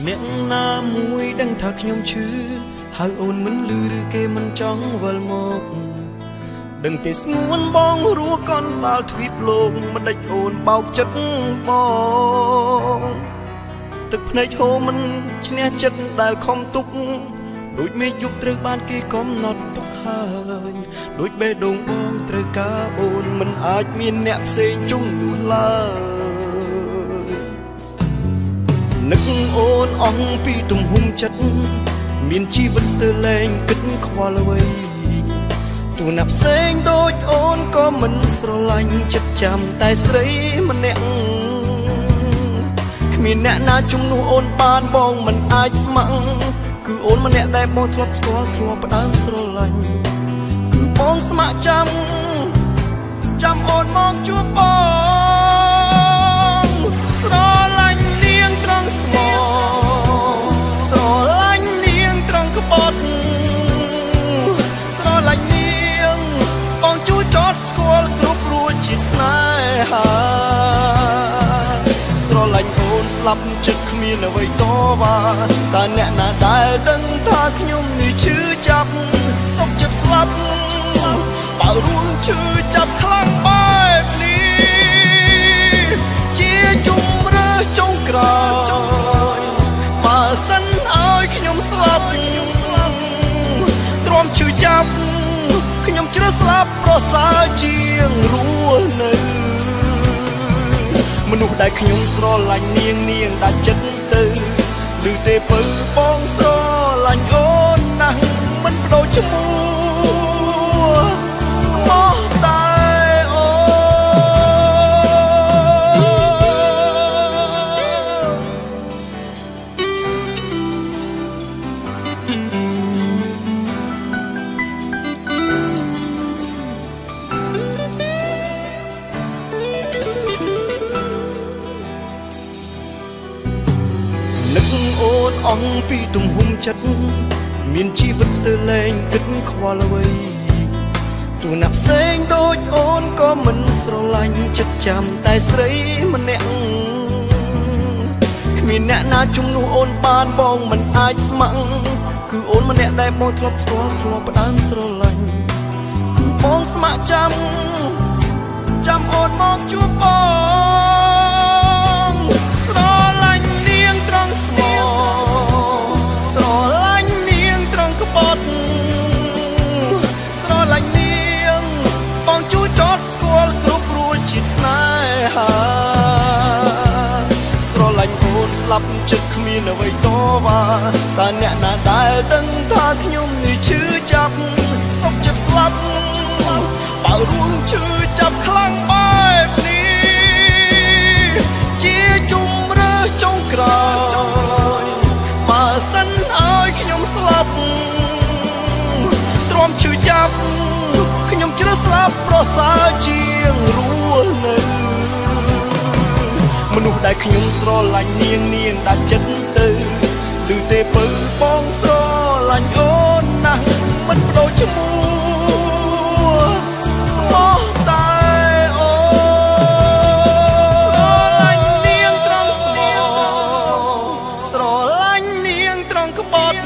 អ្នកណាមួយដឹងថាខ្ញុំឈឺហើយអូនមិនលឺឬគេមិនចង់វិលមកដឹងទេស្ងួនបងរស់កន់ដាល់ទ្វីបលោកមិនដេចអូនបោកចិត្តបងទឹកភ្នែកហូរមិនឈ្នះចិត្តដែលខំទុកដូចមេឃយប់ត្រូវបានគេកំណត់ទុកហើយដូចបេះដូងបងត្រូវការអូនមិនអាចមានអ្នកផ្សេងជុំនោះឡើយនឹកអូនអស់ពីទំហំចិត្តមានជីវិតស្ទើរលែងគិតខ្វល់អ្វីទូណាប់ផ្សេងដូចអូនក៏មិនស្រឡាញ់ចិត្តចាំតែស្រីម្នាក់គ្មានអ្នកណាជំនួសអូនបានបងមិនអាចស្ម័គ្រគឺអូនម្នាក់ដែលបងធ្លាប់ស្គាល់ធ្លាប់ផ្ដើមស្រឡាញ់គឺបងស្ម័គ្រចាំអូនមកជួបបងស្រឡាញ់នាងត្រង់ស្មោស្រឡាញ់នាងត្រង់ក្បត់ស្រឡាញ់នាងបងជួយចត់ស្គាល់គ្រប់រួចជាតិស្នេហាស្រឡាញ់អូនស្លាប់ចិត្តគ្មានអ្វីតវ៉ាតើអ្នកណាដែលដឹងថាខ្ញុំនេះឈឺចាប់សុខចិត្តស្លាប់បើរួមឈឺចាប់ខ្លាំងបែបនេះជាជំរឿចុងក្រោយបើសិនឲ្យខ្ញុំស្លាប់ទ្រាំឈឺចាប់ខ្ញុំជ្រើសស្លាប់ប្រសើរជាងរស់នៅមនុស្សដែលខ្ញុំស្រឡាញ់នាងដាច់ចិត្តទៅឮទេពៅបងស្រឡាញ់អូនណាស់មិនបដូរឈ្មោះស្មោះតែអូនឹកអូនអស់ពីទំហំចិត្តមានជីវិតស្ទើរលែងគិតខ្វល់អ្វីទូណាប់ផ្សេងដូចអូនក៏មិនស្រឡាញ់ចិត្តចាំតែស្រីម្នាក់គ្មានអ្នកណាជំនួសអូនបានបងមិនអាចស្ម័គ្រគឺអូនម្នាក់ដែលបងធ្លាប់ស្គាល់ធ្លាប់ផ្ដើមស្រឡាញ់គឺបងស្ម័គ្រចាំអូនមកជួបបងស្រឡាញ់នាងត្រង់ស្មោស្រឡាញ់នាងត្រង់ក្បត់ស្រឡាញ់នាងបងជួយចត់ស្គាល់គ្រប់រួចជាតិស្នេហាស្រឡាញ់អូនស្លាប់ចិត្តគ្មានអ្វីតវ៉ាតើអ្នកណាដែលដឹងថាខ្ញុំនេះឈឺចាប់សុខចិត្តស្លាប់បើរួមឈឺចាប់ខ្លាំងបែបនេះជាជំរឿចុងក្រោយបើសិនឲ្យខ្ញុំស្លាប់ទ្រាំឈឺចាប់ខ្ញុំជ្រើសស្លាប់ប្រសើរជាងរស់នៅមនុស្សដែលខ្ញុំស្រឡាញ់នាងដាច់ចិត្តទៅឮទេពៅបងស្រឡាញ់អូនណាស់មិនបដូរឈ្មោះស្មោះតែអូស្រឡាញ់នាងត្រង់ស្មោស្រឡាញ់នាងត្រង់ក្បត់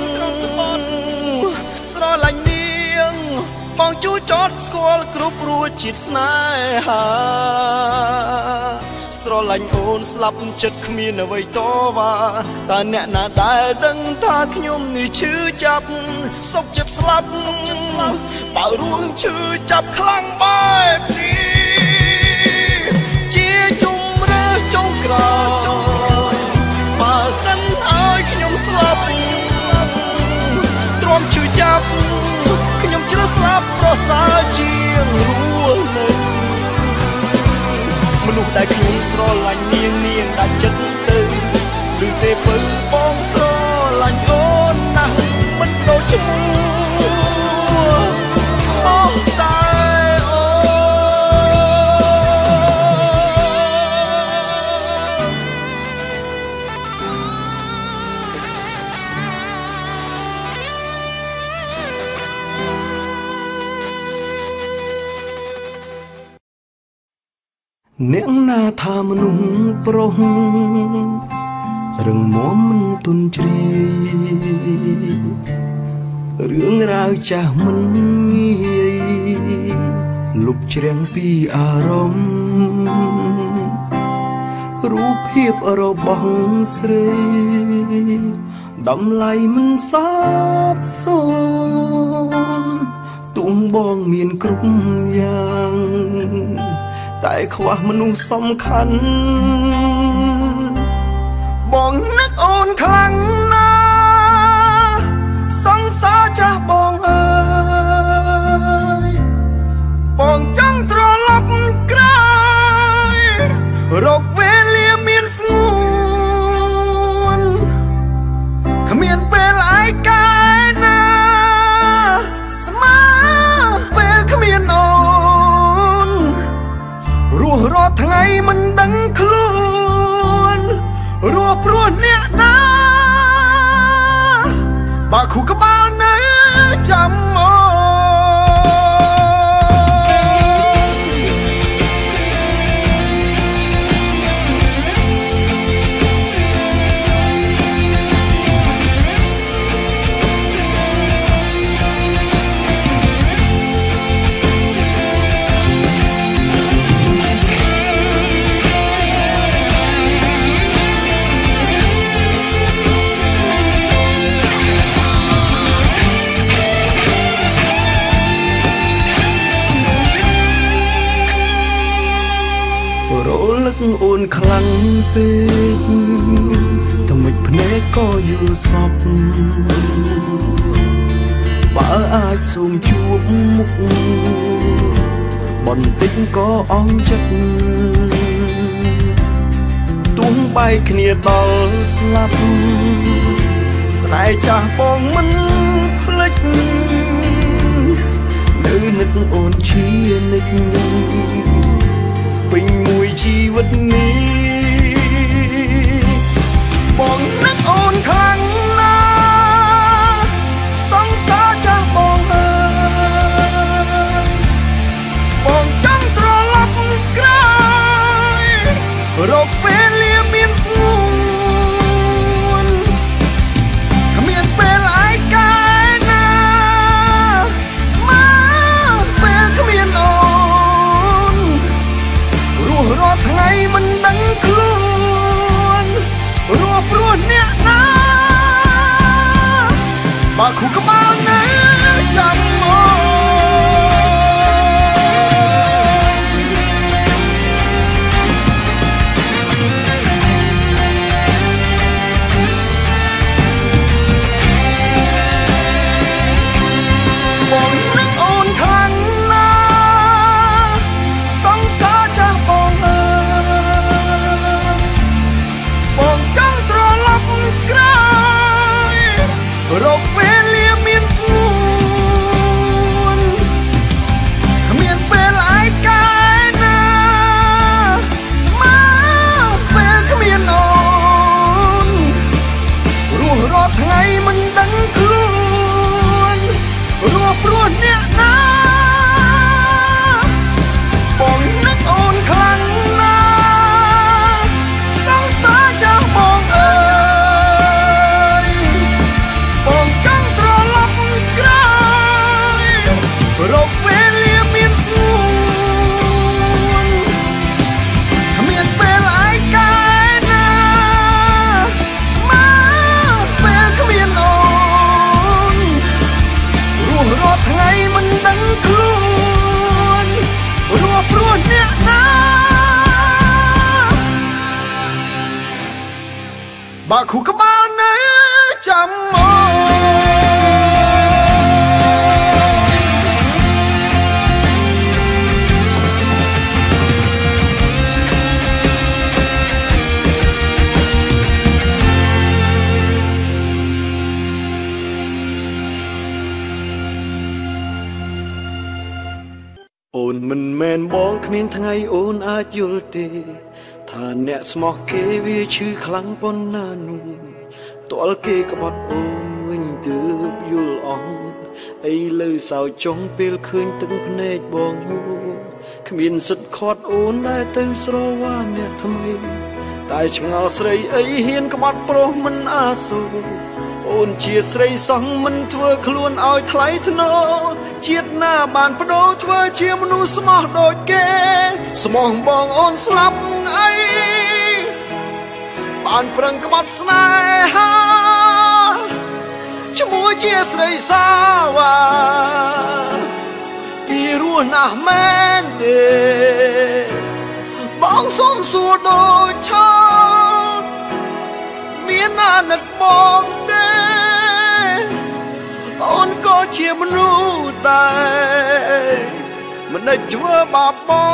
ស្រឡាញ់នាងបងជួយចត់ស្គាល់គ្រប់រួចជាតិស្នេហាស្រឡាញ់អូនស្លាប់ចិត្តគ្មានអ្វីតវ៉ាតើអ្នកណាដែលដឹងថាខ្ញុំនេះឈឺចាប់សុខចិត្តស្លាប់បើរួមឈឺចាប់ខ្លាំងបែបនេះជាជំរឿចុងក្រោយបើសិនឲ្យខ្ញុំស្លាប់ទ្រាំឈឺចាប់ខ្ញុំជ្រើសស្លាប់ប្រសើរជាងរស់នៅមនុស្សដែលខ្ញុំស្រឡាញ់នាងដាច់ចិត្តទៅឮទេពៅបងស្រឡាញ់អូនណាស់មិនដូចឈ្មោះស្មោះតែអូអ្នកណាថាមនុស្សប្រុសរឹងមាំមិនទុនជ្រាយរឿងរ៉ាវចាស់មិនងាយលុបជ្រាំងពីអារម្មណ៍រូបភាពរបស់ស្រីតម្លៃមិនសបសូន្យទុំបងមានគ្រប់យ៉ាងតែខ្វះមនុស្សសំខាន់បងនឹកអូនខ្លាំងណាស់សង្សារចាស់បងអើយបងចង់ត្រឡប់ក្រោយរកវេលាមានស្ងួនគ្មានពេលឯកាយណាស្មើពេលគ្មានអូនរស់រាល់ថ្ងៃមិនដឹងខ្លួនរស់ព្រោះអ្នកណាបើខួរក្បាលនៅចាំមក អូនខ្លាំងពេកតែមិនភ្នែកក៏យល់សពបើអាចសូមជួបមុខបន្តិចក៏អន់ចិត្តទុំបែកគ្នាដល់ស្លាប់ស្នេហ៍ចាស់បងមិនភ្លេចនៅនឹកអូនជានិច្ចពេញមួយជីវិតនេះបងនឹកអូនខ្លាំងណាស់សង្សារចាស់បងអើយបងចង់ត្រឡប់ក្រោយរកពេលលាមានស្ងួនគ្មានពេលឯកាយណាស្មើពេលគ្មានអូនរស់រាល់ថ្ងៃមិនដឹងខ្លួនរស់ព្រោះអ្នកណាបើខួរក្បាលនៅចាំមកបងនឹកអូនខ្លាំងណាស់សង្សារចាស់បងអើយបងចង់ត្រឡប់ក្រោយរកពេលលាមានស្ងួនគ្មានពេលឯកាយណាស្មើពេលគ្មានអូនរស់រាល់ថ្ងៃមិនដឹងខ្លួនរស់ព្រោះអ្នកណាបងនឹកអូនខ្លាំងណាស់សង្សារចាស់បងអើយបងចង់ត្រឡប់ក្រោយរកពេលលាមានស្ងួនគ្មានពេលឯកាយណាស្មើពេលគ្មានអូនរស់រាល់ថ្ងៃមិនដឹងខ្លួនរស់ព្រោះអ្នកណាបើខួរក្បាលនៅចាំមក អូនមិនមែនបងគ្មានថ្ងៃអូនអាចយល់ទេថាអ្នកស្មោះគេវាឈឺខ្លាំងប៉ុណ្ណានោះទាល់គេក្បត់អូនវិញទើបយល់អស់អីលើសោចុងពេលឃើញទឹកភ្នែកបងនោះគ្មានសិទ្ធខាត់អូនដែលទៅស្រវាអ្នកថ្មីតែឆ្ងល់ស្រីអីហ៊ានក្បត់ប្រុសមិនអាសូរអូនជាស្រីសោះមិនធ្វើខ្លួនឲ្យថ្លៃថ្នូរជាតិណាបានបដូរធ្វើជាមនុស្សស្មោះដូចគេស្មោះបងអូនស្លាប់អីបានប្រឹងក្បត់ស្នេហាជាមួយជាស្រីសាវ៉ាពីរស់ណាស់មែនទេបងសុំសួរដូចឆោតមានណានឹកបងទេអូនក៏ជាមនុស្សដែរមិនដេចធ្វើបាប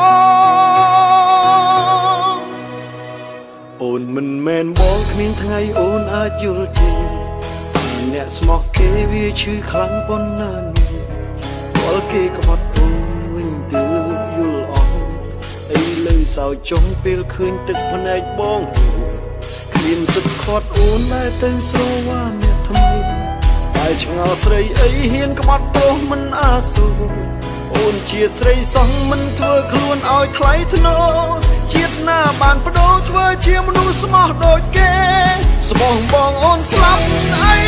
បងអូនមិនមែនបងគ្មានថ្ងៃអូនអាចយល់ទេអ្នកស្មោះគេវាឈឺខ្លាំងប៉ុណ្ណានេះវល់គេក្បត់អូនវិញទើបយល់អស់អីលើសោចុងពេលឃើញទឹកភ្នែកបងគ្មានសិទ្ធខាត់អូនតែទៅស្រវាអ្នកថ្មីតែឆ្ងល់ស្រីអីហ៊ានក្បត់ប្រុសមិនអាសូរអូនជាស្រីសោះមិនធ្វើខ្លួនឲ្យថ្លៃថ្នូរជាតិណាបានបដូរធ្វើជាមនុស្សស្មោះដូចគេស្មោះបងអូនស្លាប់អី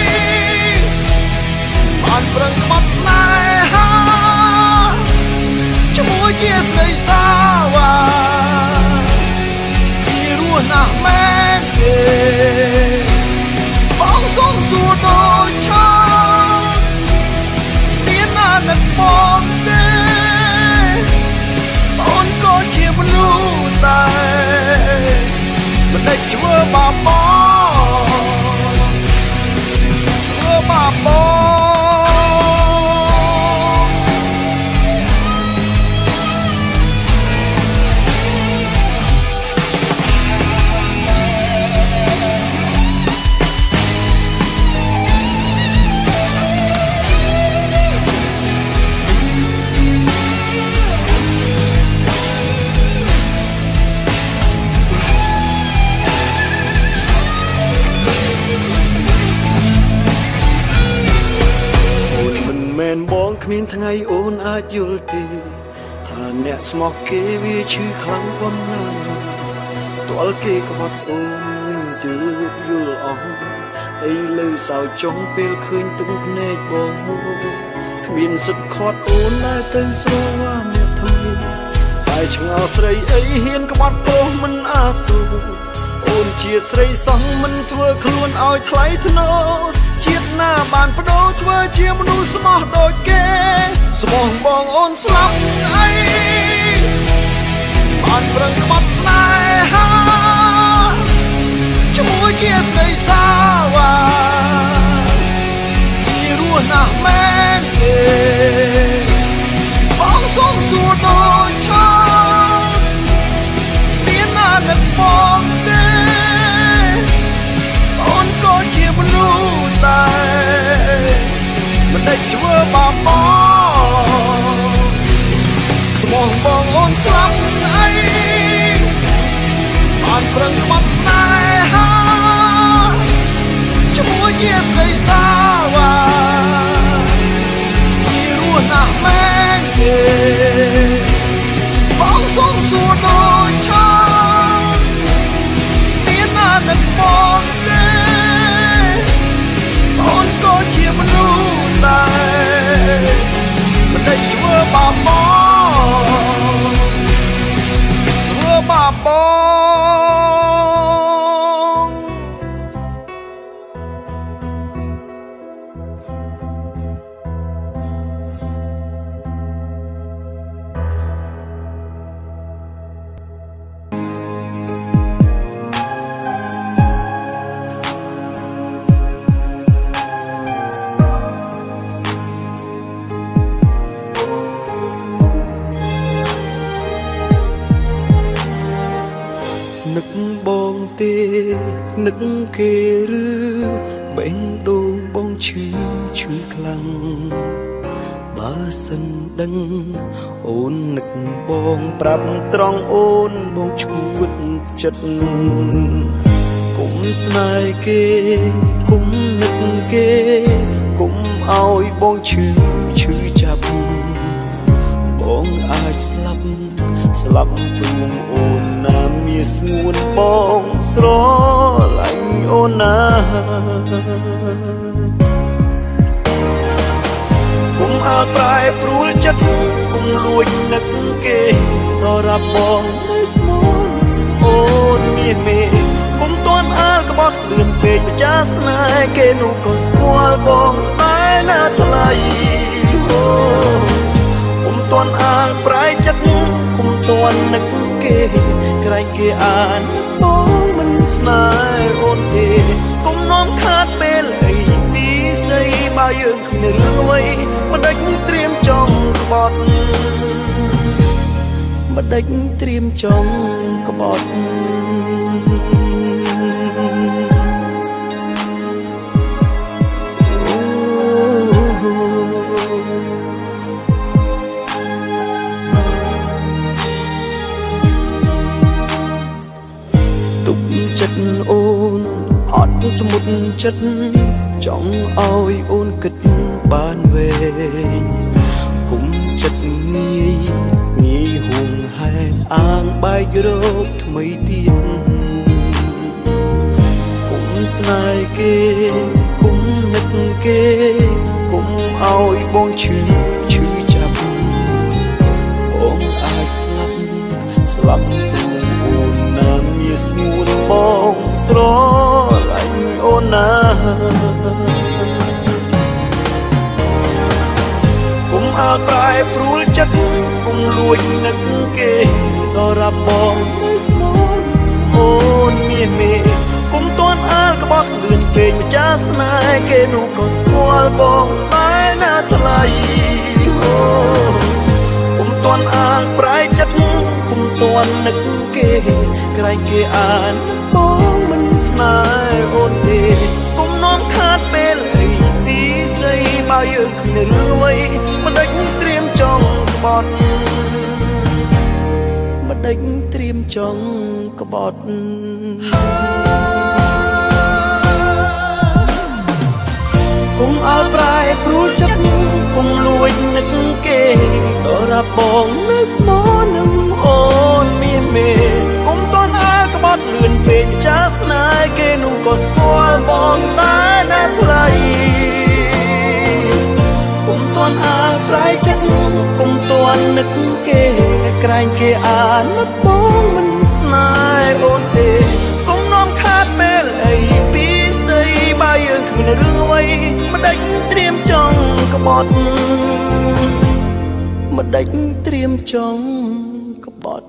បានប្រឹងក្បត់ស្នេហាជាមួយជាស្រីសាវ៉ាពីរស់ណាស់មែនទេបងសុំសួរដូចឆោតមានណានឹកបងទេអូនក៏ជាមនុស្សដែរមិនដេចធ្វើបាបបងធ្វើបាបបងបងគ្មានថ្ងៃអូនអាចយល់ទេថាអ្នកស្មោះគេវាឈឺខ្លាំងប៉ុណ្ណាទាល់គេក្បត់អូនវិញទើបយល់អស់អីលើសោចុងពេលឃើញទឹកភ្នែកបងគ្មានសិទ្ធខាត់អូនតែទៅស្រវាអ្នកថ្មីតែឆ្ងល់ស្រីអីហ៊ានក្បត់ប្រុសមិនអាសូរអូនជាស្រីសោះមិនធ្វើខ្លួនឲ្យថ្លៃថ្នូរជាតិណាបានបដូរធ្វើជាមនុស្សស្មោះដូចគេស្មោះបងអូនស្លាប់អីបានប្រឹងក្បត់ស្នេហាជាមួយជាស្រីសាវ៉ាពីរស់ណាស់មែនទេបងសុំសួរដូចឆោតមានណានឹកបងទេអូនក៏ជាមនុស្សដែរមិនដេចធ្វើបាបបងស្មោះបងអូនស្លាប់អីបានប្រឹងក្បត់ស្នេហាជាមួយជាស្រីសាវ៉ាពីរស់ណាស់មែនទេបងសុំសួរដូចឆោតមានណានឹកបងទេអូនក៏ជាមនុស្សដែរមិនដេចធ្វើបាបបងធ្វើបាបបងនឹកបងទេនឹកគេឬបេះដូងបងឈឺខ្លាំងបើសិនដឹងអូននឹកបងប្រាប់ត្រង់អូនបងឈួតចិត្តគុំស្នេហ៍គេគុំនឹកគេគុំឲ្យបងឈឺចាប់បងអាចស្លាប់ព្រមអូនណាមានស្ងួនបងស្រឡាញ់អូនណាគុំអើប្រែព្រួលចិត្តគុំលួចនឹកគេដរាប់បងនៅស្មូនអូនមានមេគុំតន់អើក្បត់លឿនពេកម្ចាស់ស្នេហ៍គេនោះក៏ស្គាល់បងតែណាថ្លៃគុំតន់អើប្រែចិត្តគុំតន់នឹកគេក្រែងគេអានបងមិនស្នេហ៍អូនទេគុំនាំខាតពេលអីពីស្អីបើយើងគ្មានរឿងអ្វីមិនដេចត្រៀមចង់ក្បត់មិនដេចត្រៀមចង់ក្បត់អូនអត់ច្មុតចិត្តចង់ឲ្យអូនគិតបានវែងគុំចិត្តងាយហួងហែងអាងបែករកថ្មីទៀតគុំស្នេហ៍គេគុំនឹកគេគុំឲ្យបងឈឺចាប់បងអាចស្លាប់ព្រមអូនណាមានស្ងួនបងស្រឡាញ់អូនណាគុំអើប្រែព្រួលចិត្តគុំលួចនឹកគេដរាប់បងនៅស្មូនអូនមានមេគុំតន់អើក្បត់លឿនពេកម្ចាស់ស្នេហ៍គេនោះក៏ស្គាល់បងតែណាថ្លៃគុំតន់អើប្រែចិត្តគុំតន់នឹកគេក្រែងគេអានបងមិនស្នេហ៍អូនទេគុំនាំខាតពេលអីពីស្អីបើយើងគ្មានរឿងអ្វីមិនដេចត្រៀមចង់ក្បត់មិនដេចត្រៀមចង់ក្បត់គុំអើប្រែព្រួលចិត្តគុំលួចនឹកគេដរាប់បងនៅស្មោនឹងអូនមានមេគុំតន់អើក្បត់លឿនពេកចាស់ស្នេហ៍គេនោះក៏ស្គាល់បងតែណាថ្លៃគុំតន់អើប្រែចិត្តគុំតន់នឹកគេក្រែងគេអានបងមិនស្នេហ៍អូនទេគុំនាំខាតពេលអីពីស្អីបើយើងគ្មានរឿងអ្វីមិនដេចត្រៀមចង់ក្បត់មិនដេចត្រៀមចង់ក្បត់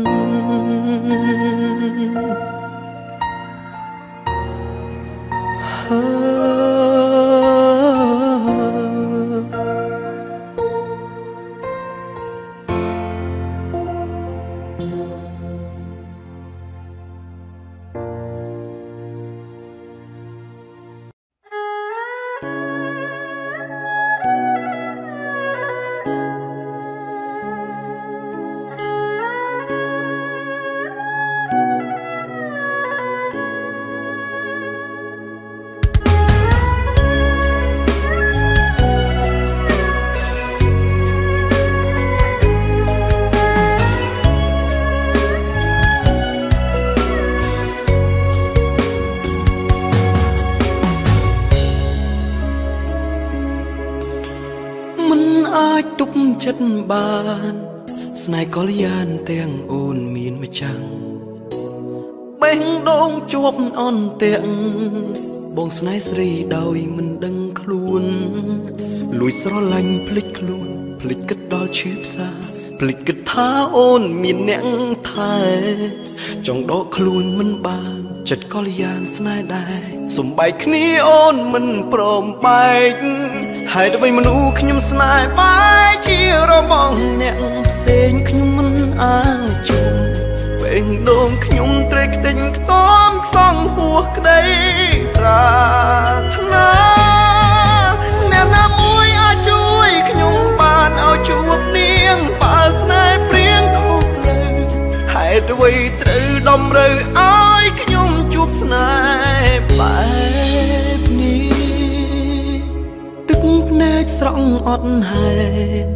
ទប់ចិត្តបានស្នេហ៍កល្យានទាំងអូនមានម្ចាំងបេះដូងជាប់អន់ទាំងបងស្នេហ៍ស្រីដោយមិនដឹងខ្លួនលួចស្រឡាញ់ភ្លេចខ្លួនភ្លេចគិតដល់ឈឺផ្សាភ្លេចគិតថាអូនមានអ្នកថែចង់ដកខ្លួនមិនបានចិត្តកល្យានស្នេហ៍ដែរសំបែកគ្នាអូនមិនព្រមបែកហើយទៅវិញមនុស្សខ្ញុំស្នេហ៍បែកជារបងអ្នកផ្សេងខ្ញុំមិនអាចជុំបេះដូងខ្ញុំត្រេកខ្ទេញខ្ទាំខ្សងហួសក្តីប្រាថ្នាអ្នកណាមួយអាចជួយខ្ញុំបានឲ្យជួបនាងបើស្នេហ៍ព្រៀងខុសលើហេតុអ្វីត្រូវតម្រូវឲ្យខ្ញុំជួបស្នេហ៍បែបនេះទឹកភ្នែកស្រង់អត់ហេតុ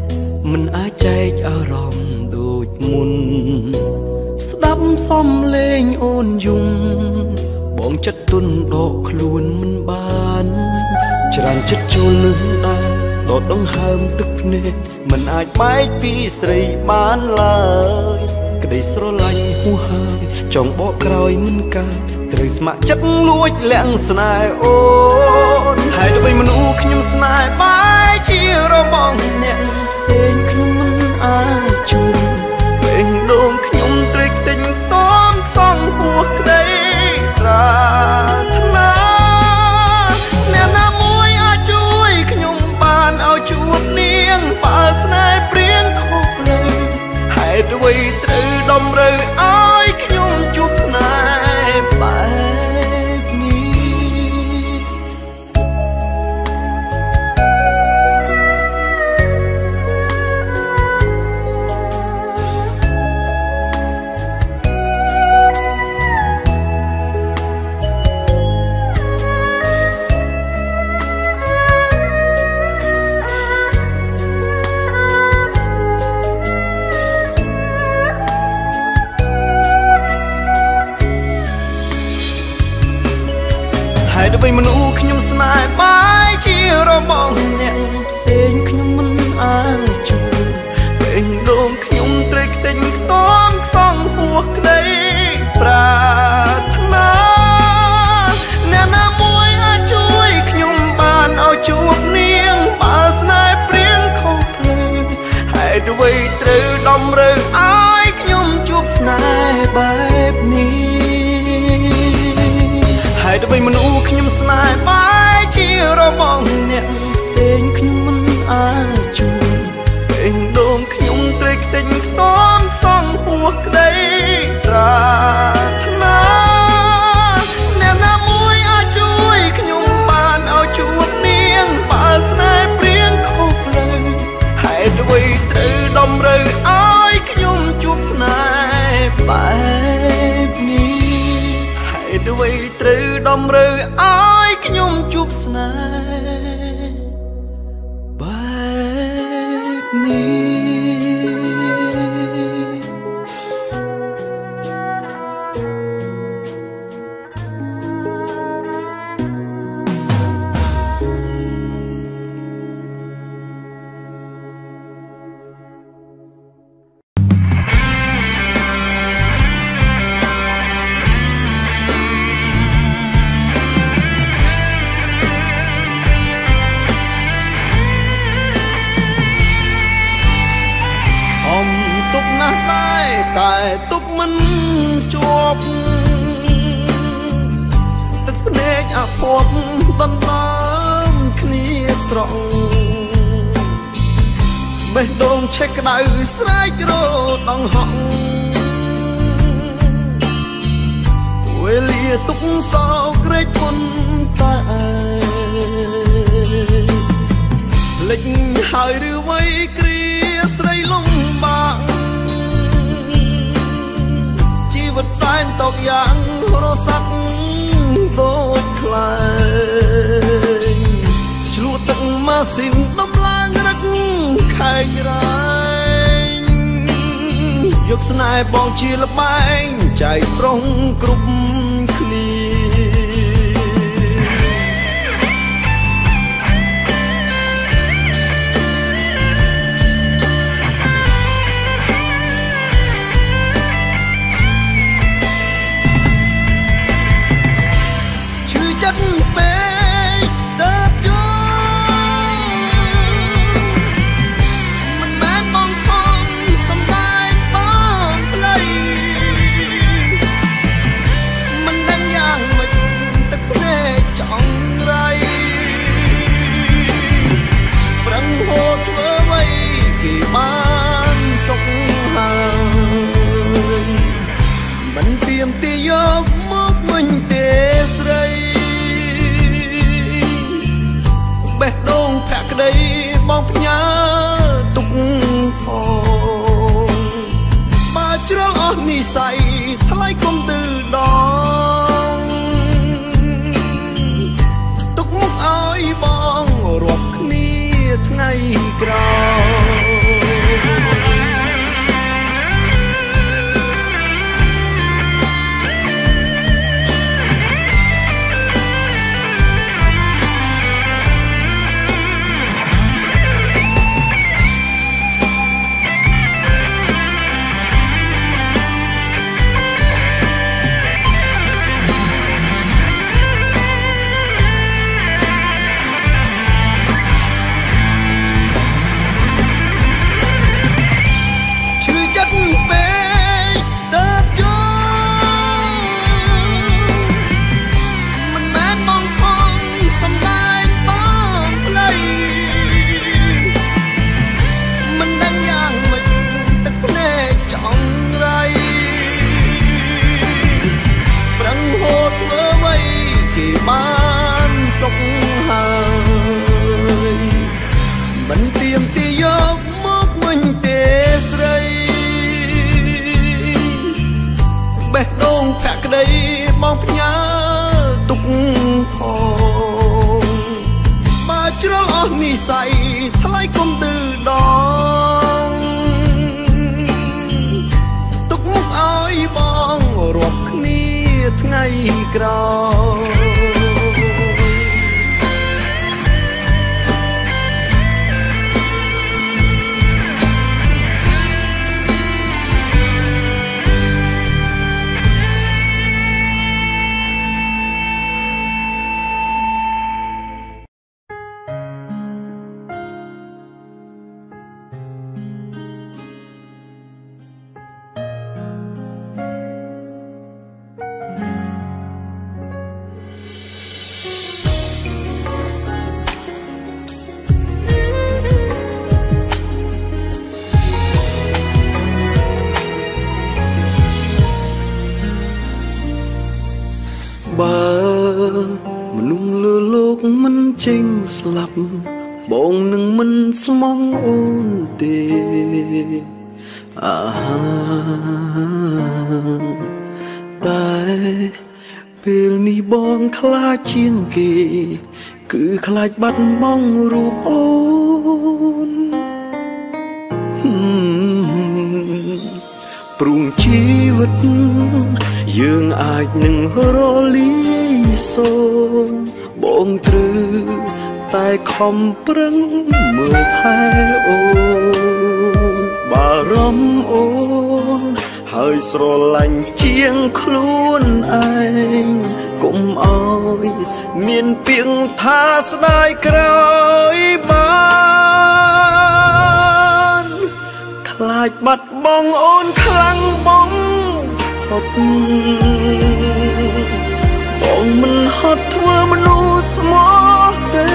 មិនអាចចែកអារម្មណ៍ដូចមុនស្ដាប់សំឡេងអូនយំបងចិត្តទុនដកខ្លួនមិនបានច្រើនចិត្តចូលនឹងដែរដកដង្ហើមទឹកភ្នែកមិនអាចបែកពីស្រីបានឡើយក្តីស្រឡាញ់ហួសហើយចង់បកក្រោយមិនកើតត្រូវស្ម័គ្រចិត្តលួចលាក់ស្នេហ៍អូនហើយទៅវិញមនុស្សខ្ញុំស្នេហ៍បែកជារបស់អ្នកផ្សេងខ្ញុំមិនអាចជួយពេលដងខ្ញុំត្រេកទិញតនសងហួសក្តីប្រាថ្នាអ្នកណាមួយអាចជួយខ្ញុំបានឲ្យជួបនាងបើស្នេហ៍ព្រានខុសលើហេតុអ្វីត្រូវតម្រូវឲ្យខ្ញុំជួបស្នេហ៍បែបនេះហើយទៅវិញមនុស្សខ្ញុំស្នេហ៍បែកជារបស់អ្នកផ្សេងខ្ញុំមិនអាចជួយពេលដងខ្ញុំត្រេកទិញខ្ទមសងហួសក្តីប្រាថ្នាអ្នកណាមួយអាចជួយខ្ញុំបានឲ្យជួបនាងបើស្នេហ៍ព្រានខុសភ្លើងហេតុអ្វីត្រូវតម្រូវឲ្យខ្ញុំជួបស្នេហ៍បែបនេះហើយទៅវិញមនុស្សខ្ញុំស្នេហ៍បែកជារបស់អ្នកផ្សេងខ្ញុំមិនអាចជួយពេលដងខ្ញុំត្រេកទិញខ្ទមសងហួសក្តីប្រាថ្នាអ្នកណាមួយអាចជួយខ្ញុំបានឲ្យជួបនាងបើស្នេហ៍ព្រានខុសភ្លើងហេតុអ្វីត្រូវតម្រូវឲ្យខ្ញុំជួបស្នេហ៍បែបនេះហេតុអ្វីត្រូវតម្រូវឲ្យខ្ញុំជួបស្នេហ៍បែបនេះតែទប់មិនជាប់ទឹកភ្នែកអាភ័ព្វដណ្ដើមគ្នាស្រង់បេះដូងឆេះក្តៅស្រែករដងហក់វេលាទុកសោកក្រេកមុនតែលិចហើយឬវ័យគ្រាស្រីលំបាកជីវិតសែនតកយ៉ាងរសាត់ដូចខ្លែងឆ្លួតទឹកម៉ាស៊ីនដំឡើងរឹកខែករែងយកស្នេហ៍បងជាលបែងចែកប្រុងគ្រប់គ្នាពេកទៅយមិនមែនបងខំសំដែងបងផ្លៃមិនដឹងយ៉ាងម៉េចទឹកភ្នែកចង់រៃប្រឹងហូតធ្វើអ្វីគេបានសុខហើយមិនទៀមទីយកមកវិញទេស្រីស័យថ្លៃគុំទឺដងទុកមុខឲ្យបងរាប់គ្នាថ្ងៃក្រោយបើមនុស្សលើលោកមិនចេញស្លាប់បងនឹងមិនស្មងអូនទេតែពេលនេះបងខ្លាចជាងគេគឺខ្លាចបាត់បង់រូបអូនព្រួងជីវិតយើងអាចនឹងរលាយសូន្យបងត្រូវតែខំប្រឹងមើលថែអូនបារម្ភអូនហើយស្រឡាញ់ជាងខ្លួនឯងកុំអោយមានពាក្យថាស្ដាយក្រោយបានខ្លាចបាត់បង់អូនខ្លាំងបងហត់បងមិនហត់ធ្វើមនុស្សស្មោះទេ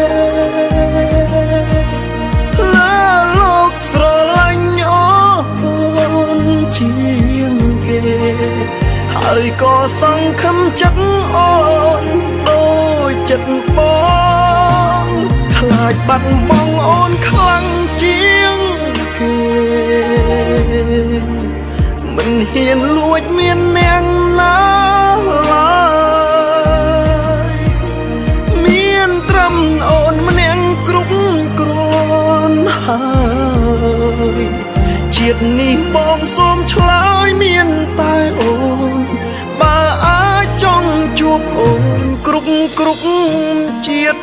លើលោកស្រឡាញ់អូនជាងគេហើយក៏សង្ឃឹមចិត្តអូនដូចចិត្តបងខ្លាចបាត់បង់អូនខ្លាំងជាងគេមិនហ៊ានលួចមានអ្នកណាឡើយមានត្រឹមអូនម្នាក់គ្រប់គ្រាន់ហើយជាតិនេះបងសូមឆ្លើយមានតែអូនបើអាចចង់ជួបអូនគ្រប់ជាតិ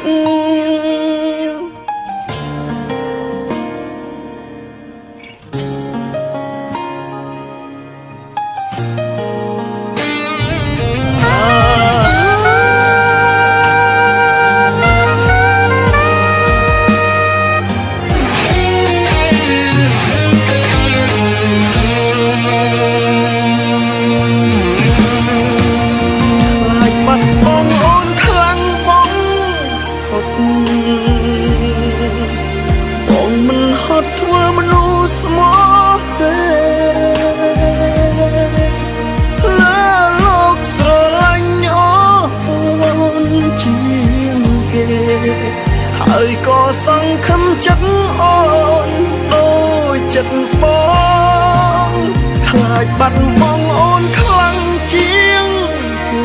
បងមិនហត់ធ្វើមនុស្សស្មោះទេលើលោកស្រឡាញ់អូនជាងគេហើយក៏សង្ឃឹមចិត្តអូនដូចចិត្តបងខ្លាចបាត់បង់អូនខ្លាំងជាងគេ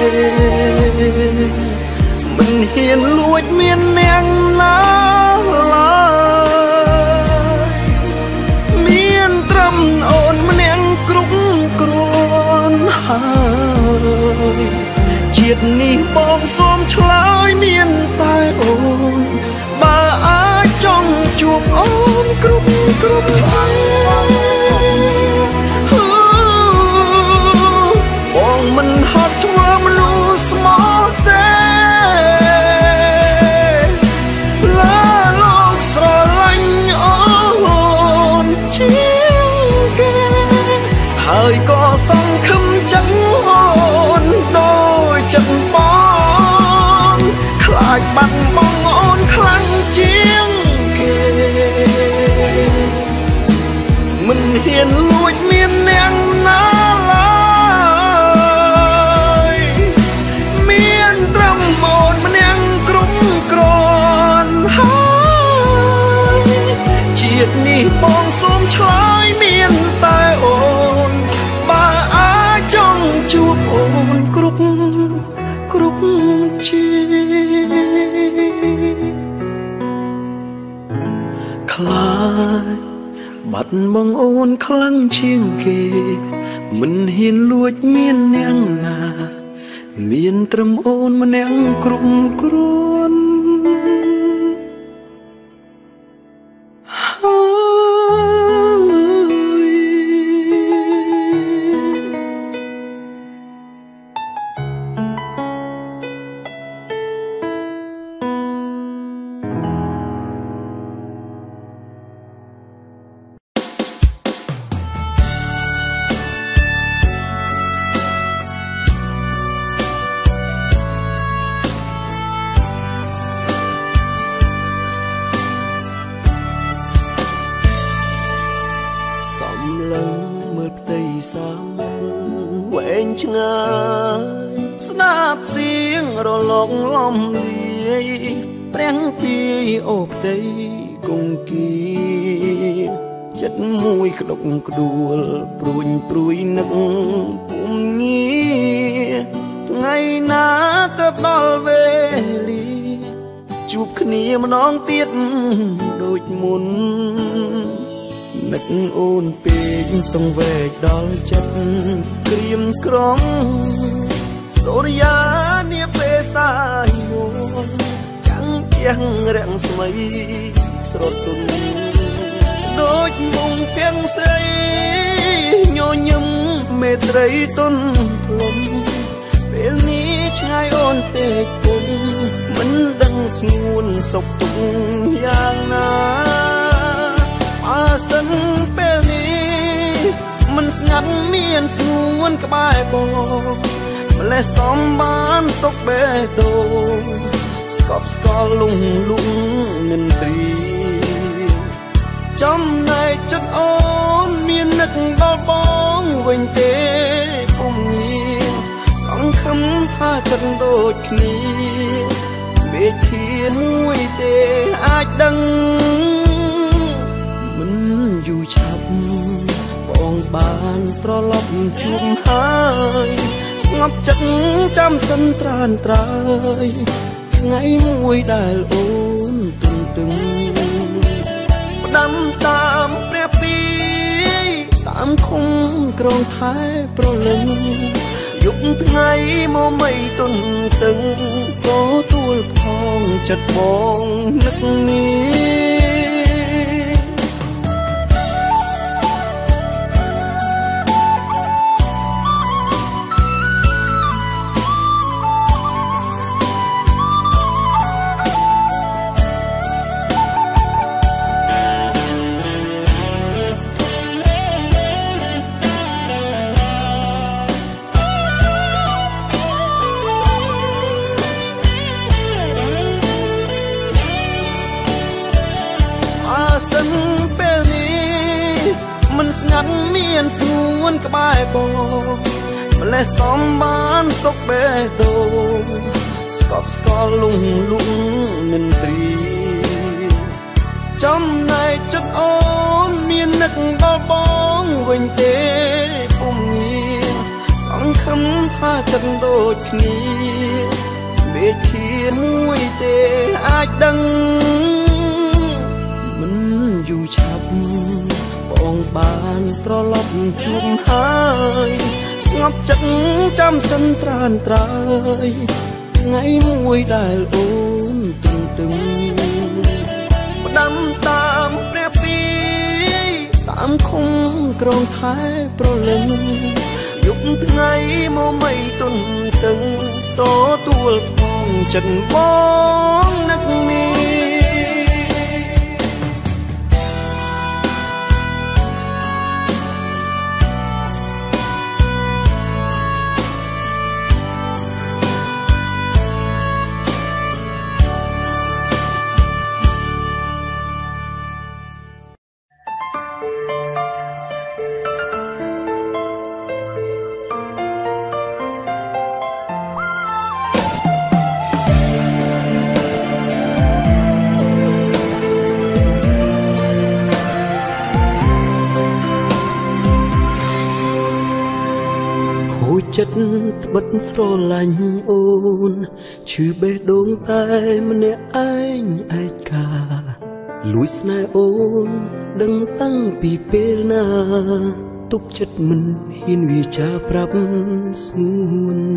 មិនហ៊ានលួចមានអ្នកណាឡើយមានត្រឹមអូនម្នាក់គ្រប់គ្រាន់ហើយជាតិនេះបងសូមឆ្លើយមានតែអូនបើអាចចង់ជួបអូនគ្រប់បងមិនហត់ធ្វើមនុស្សស្មោះទេលើលោកស្រឡាញ់អូនជាងគេហើយក៏សង្ឃឹមចិត្តអូនដូចចិត្តបងខ្លាចបាត់បង់អូនខ្លាំងជាងគេមិនហ៊ានលួចមានអ្នកណាឡើយមានត្រឹមអូនម្នាក់គ្រប់គ្រាន់ហើយជាតិនេះបងសូមឆ្លើយមានតែអូនបើអាចចង់ជួបអូនគ្រប់ជាតិបាត់បងអូនខ្លាំងជាងគេមិនហ៊ានលួចមានអ្នកណាមានត្រឹមអូនម្នាក់គ្រប់គ្រាន់ឆ្ងាយស្នាប់សៀងរលកលំលាយព្រះពីអូផ្ទៃគង្គីចិត្តមួយក្តុកក្ដួលព្រួយព្រួយនឹកពុំងារថ្ងៃណាទៅដល់វេលាជួបគ្នាម្ដងទៀតដូចមុននឹកអូនពេកសង្វេគដល់ចិត្តក្រៀមក្រំសូរិយានាពេលសាយយល់ចាំងជាងរាំងស្មីស្រទន់ដូចមុងពីងស្រីញញឹមមេត្រីទុនផ្លុំពេលនេះឆ្ងាយអូនពេកពុំមិនដឹងស្ងួនសុខទុក្ខយ៉ាងណាអាសិនពេលនេះមិនស្ងាត់មានស្ងួនក្បែរបងម្លេះសំបានសុខបេះដូងស្កប់ស្កល់លងលងនិន្ទ្រីចំណែកចិត្តអូនមាននឹកដល់បងវិញទេពុំងារសង្ឃឹមថាចិត្តដូចគ្នាមេធានមួយទេអាចដឹងមិនយូរឆាប់បងបានត្រឡប់ជួបហើយស្ងប់ចិត្តចាំសិនត្រានត្រើយថ្ងៃមួយដែលអូនទន្ទឹងផ្ដាំតាមព្រះពីតាមឃុំក្រងថែប្រលឹងយប់ថ្ងៃមកមិនទន្ទឹងក៏ទួលផងចិត្តបងនឹកនេះមានស្ងួនក្បែរបងម្លេះសំបានសុខបេះដូងស្កប់ស្កល់លងលងនិន្ទ្រីចំណែកចិត្តអូនមាននឹកដល់បងវិញទេពុំងារសង្ឃឹមថាចិត្តដូចគ្នាមេធានមួយទេអាចដឹងមិនយូរឆាប់បងបានត្រឡប់ជួបហើយស្ងប់ចិត្តចាំសិនត្រានត្រើយថ្ងៃមួយដែលអូនទន្ទឹងផ្ដាំតាមព្រះពីតាមឃុំក្រងថែប្រលឹងយប់ថ្ងៃមកមិនទន្ទឹងតទួលផងចិត្តបងនឹកនេះចិត្តត្បិតស្រឡាញ់អូនឈឺបេះដូងតែម្នាក់ឯងឯកាលួចស្នេហ៍អូនដឹងតាំងពីពេលណាទុកចិត្តមិនហ៊ានវាចាប្រាប់ស្ងួន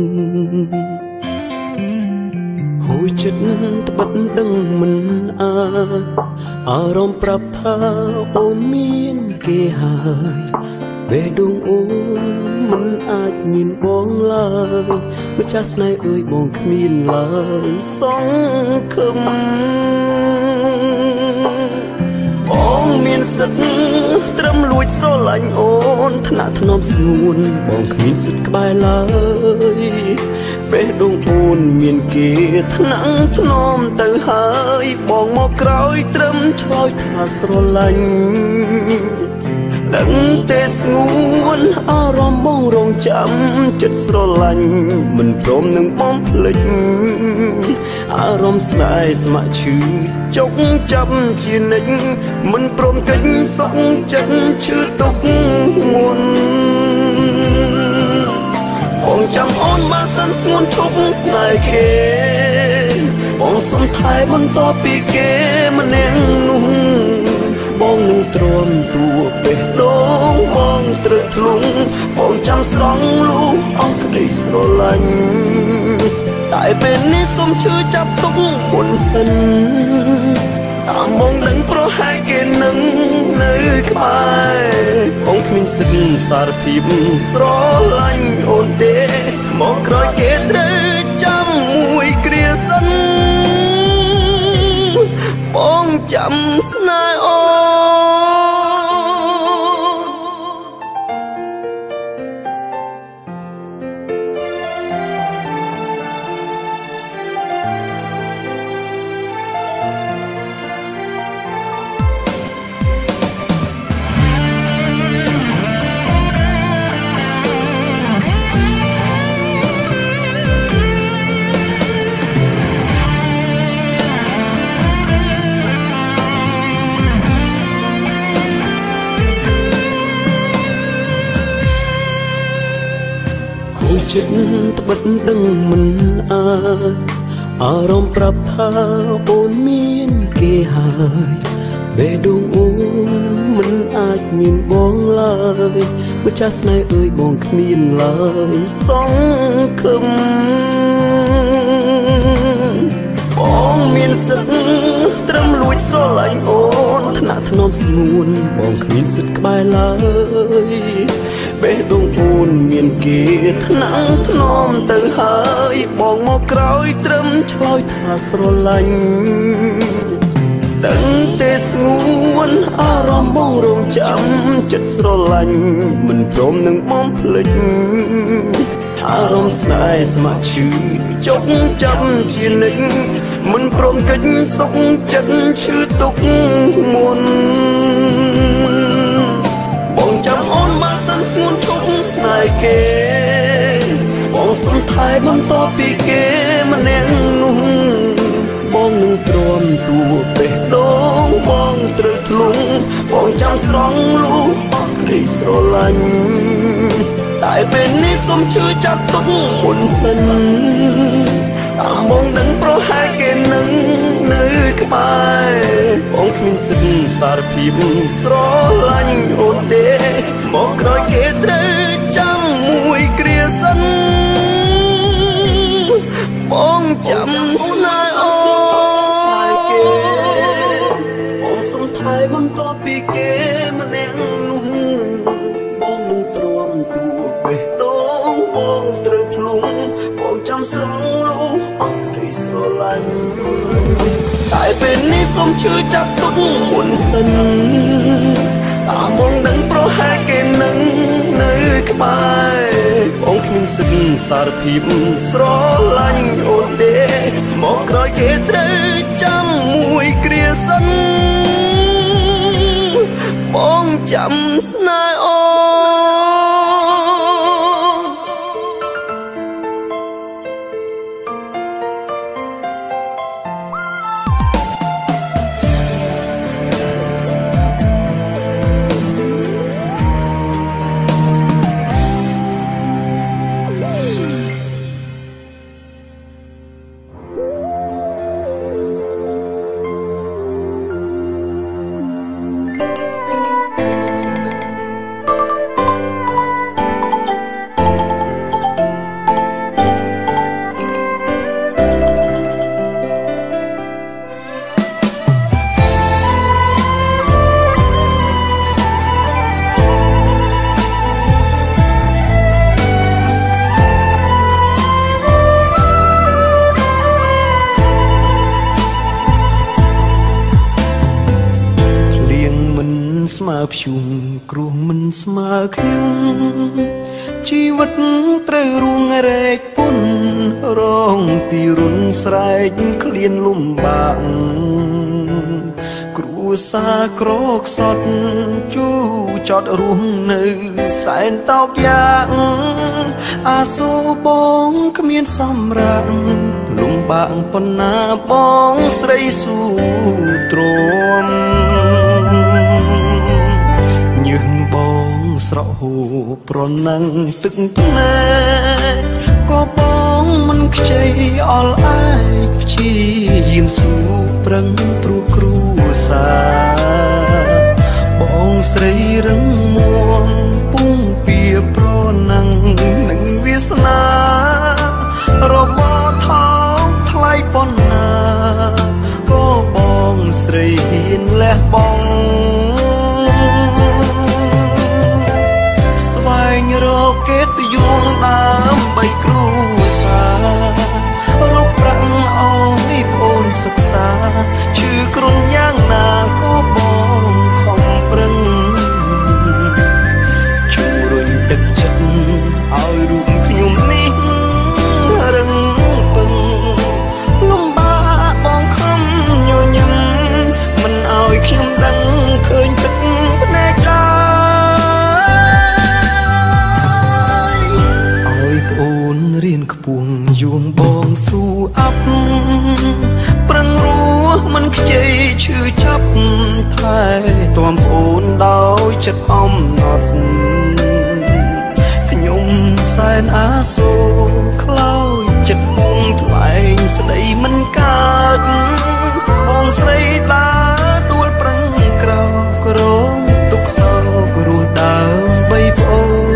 ខូចចិត្តត្បិតដឹងមិនអាចអារម្មណ៍ប្រាប់ថាអូនមានគេហើយបេះដូងអូនមិនអាចមានបងឡើយម្ចាស់ស្នេហ៍អើយបងគ្មានឡើយសង្ឃឹមបងមានសិទ្ធិត្រឹមលួចស្រឡាញ់អូនថ្នាក់ថ្នមស្ងួនបងគ្មានសិទ្ធិក្បែរឡើយបេះដូងអូនមានគេថ្នាក់ថ្នមទៅហើយបងមកក្រោយត្រឹមឆ្លើយថាស្រឡាញ់ដឹងតែស្ងួនអារម្មណ៍បងរងចាំចិត្តស្រឡាញ់មិនព្រមនឹងបងភ្លេចអារម្មណ៍ស្នេហ៍ស្ម័គ្រឈឺចុកចាប់ជានិច្ចមិនព្រមកិច្ចសុខចិត្តឈឺទុកមុនបងចាំអូនបានសិនស្ងួនឈប់ស្នេហ៍គេបងសុំថែបន្តពីគេម្នាក់នោះបងនឹងទ្រាំទួបេះដូងបងត្រូវធ្លុងបងចាំស្រង់លូអស់ក្តីស្រឡាញ់តែពេលនេះសុំឈឺចាប់ទុកមុនសិនតាមបងដឹងប្រហែលគេនឹងនៅក្បែរបងគ្មានសិទ្ធិសារភាពស្រឡាញ់អូនទេមកក្រោយគេត្រូវចាំមួយគ្រាសិនបងចាំស្នេហ៍អូចិត្តត្បិតដឹងមិនអាចអារម្មណ៍ប្រាប់ថាអូនមានគេហើយបេះដូងអូនមិនអាចមានបងឡើយម្ចាស់ស្នេហ៍អើយបងគ្មានឡើយសង្ឃឹមបងមានសិទ្ធិត្រឹមលួចស្រឡាញ់អូនថ្នាក់ថ្នមស្ងួនបងគ្មានសិទ្ធិក្បែរឡើយបេះដូងអូនមានគេថ្នាក់ថ្នមទៅហើយបងមកក្រោយត្រឹមឆ្លើយថាស្រឡាញ់ដឹងតែស្ងួនអារម្មណ៍បងរងចាំចិត្តស្រឡាញ់មិនព្រមនឹងបងភ្លេចអារម្មណ៍ស្នេហ៍ស្ម័គ្រឈឺចុកចាប់ជានិច្ចមិនព្រមកិច្ចសុខចិត្តឈឺទុកមុនបងចាំអូនបានសិនស្ងួនឈប់ស្នេហ៍គេបងសុំថែបន្តពីគេម្នាក់នោះបងនឹងទ្រាំទួបេះដូងបងត្រូវធ្លុងបងចាំស្រង់លូអស់ក្តីស្រឡាញ់តែពេលនេះសុំឈឺចាប់ទុកមុនសិនតាមបងដឹងប្រហែលគេនឹងនៅក្បែរបងគ្មានសិទ្ធិសារភាពស្រឡាញ់អូនទេមកក្រោយគេត្រូវចាំមួយគ្រាសិនបងចាំស្នេហ៍អូបងសុំថែបន្តពីគេម្នាក់នោះបងនឹងទ្រាំទួបេះដូងបងត្រូវធ្លុងបងចាំស្រង់លូអស់ក្តីស្រឡាញ់តែពេលនេះសុំឈឺចាប់ទុកមុនសិនតាមបងដឹងប្រហែលគេនឹងនៅក្បែរបងគ្មានសិទ្ធិសារភាពស្រឡាញ់អូនទេមកក្រោយគេត្រូវចាំមួយគ្រាសិនបងចាំស្នេហ៍អូភុំគ្រោះមិនស្មើខ្ញុំជីវិតត្រូវរួងរែកពុនរងទីរុនស្រែកក្លៀនលំបាកគ្រួសារក្រខ្សត់ជូចតរស់នៅសែនតោកយ៉ាងអាសូរបងគ្មានសម្រាប់លំបាកប៉ុណ្ណាបងស្រីស៊ូទ្រាំញើសបងស្រក់ហូរប្រណាំងទឹកភ្នែកក៏បងមិនខ្ចីអល់អាយព្យាយាមស៊ូប្រឹងព្រោះគ្រួសារបងស្រីរឹងមាំពុំពៀប្រណាំងនឹងវាសនារបស់ថោកថ្លៃប៉ុណ្ណាក៏បងស្រីហ៊ានលះបង់ស្វែងរកកិត្តិយសដើម្បីគ្រួសាររកប្រាក់ឲ្យប្អូនសិក្សាឈឺគ្រុនយ៉ាងណាក៏បងខំប្រឹងជួយរុញទឹកចិត្តឲ្យរូបខ្ញុំនេះរឹងពឹងលំបាកបងខំញញឹមមិនឲ្យខ្ញុំដឹងឃើញទឹកភ្នែកឡើយឲ្យប្អូនរៀនខ្ពស់យួងបងស៊ូអាប់ប្រឹងរស់មិនខ្ចីឈឺចាប់ថែទាំប្អូនដោយចិត្តអំណត់ខ្ញុំសែនអាសូរខ្លោចចិត្តបងថ្លែងស្ដីមិនកើតបងស្រីដើរដួលប្រឹងក្រោកក្រងទុកសោករស់ដើមបីប្អូន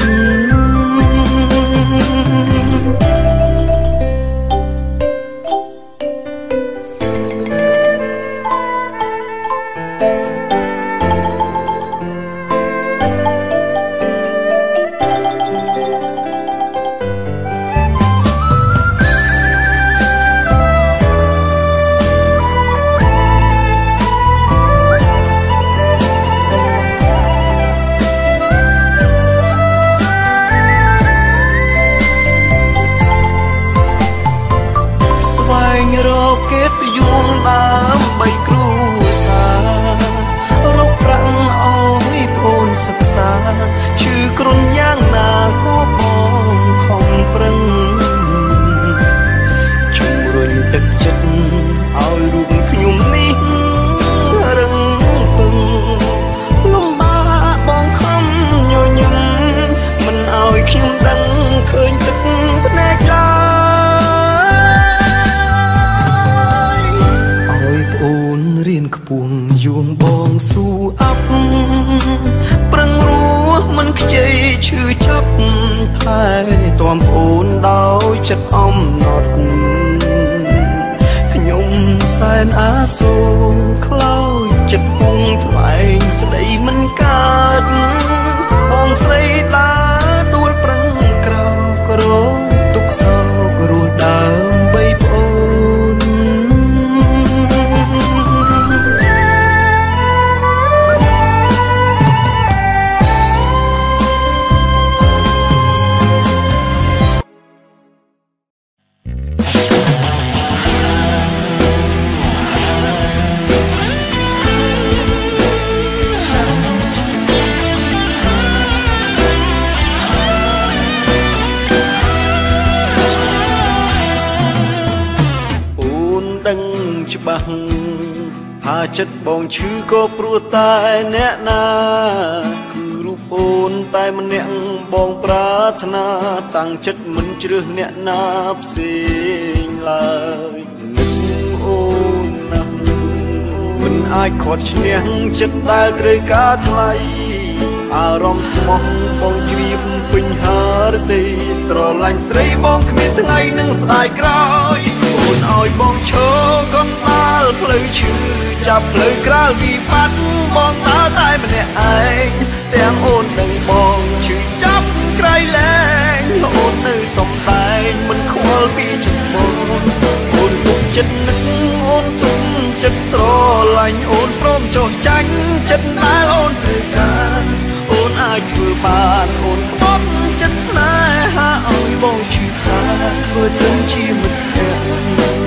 ដើម្បីគ្រួសាររកប្រាក់ឲ្យប្អូនសិក្សាឈឺគ្រុនយ៉ាងណាក៏បងខំប្រឹងជួយរុញទឹកចិត្តឲ្យរូបខ្ញុំនេះរឹងពឹងលំបាកបងខំញញឹមមិនឲ្យខ្ញុំដឹងឃើញទឹកភ្នែកឡើយរៀនខ្ពស់យួងបងស៊ូអាប់ប្រឹងរស់មិនខ្ចីឈឺចាប់ថែទាំប្អូនដោយចិត្តអំណត់ខ្ញុំសែនអាសូរខ្លោចចិត្តបងថ្លែងស្ដីមិនកើតបងស្រីដើរដួលប្រឹងក្រោកក្រងទុកសោករស់ដើមបីប្អូនច្បាស់ថាចិត្តបងឈឺក៏ព្រោះតែអ្នកណាគឺរូបអូនតែម្នាក់បងប្រាថ្នាតាំងចិត្តមិនជ្រើសអ្នកណាផ្សេងឡើយនឹកអូនណាស់មិនអាចខាត់ឈ្នះចិត្តដែលត្រូវការថ្លៃអារម្មណ៍ស្មោះបងជ្រាបពេញហារទេស្រឡាញ់ស្រីបងគ្មានថ្ងៃនឹងស្ដាយក្រោយអូនឲ្យបងឈរកណ្ដាលផ្លូវឈឺចាប់ផ្លូវក្រាលវិបត្តិបងដើរតែម្នាក់ឯងទាំងអូននិងបងឈឺចាប់ក្រៃលែងអូននៅសំដែងមិនខ្វល់ពីចំពោះអូនទុកចិត្តនឹកអូនទុកចិត្តស្រឡាញ់អូនព្រមចុះចាញ់ចិត្តដែលអូនត្រូវការអូនអាចធ្វើបានអូនក្បត់ចិត្តស្នេហាឲ្យបងឈឺសាធ្វើត្រឹមជាមិត្តភក្តិ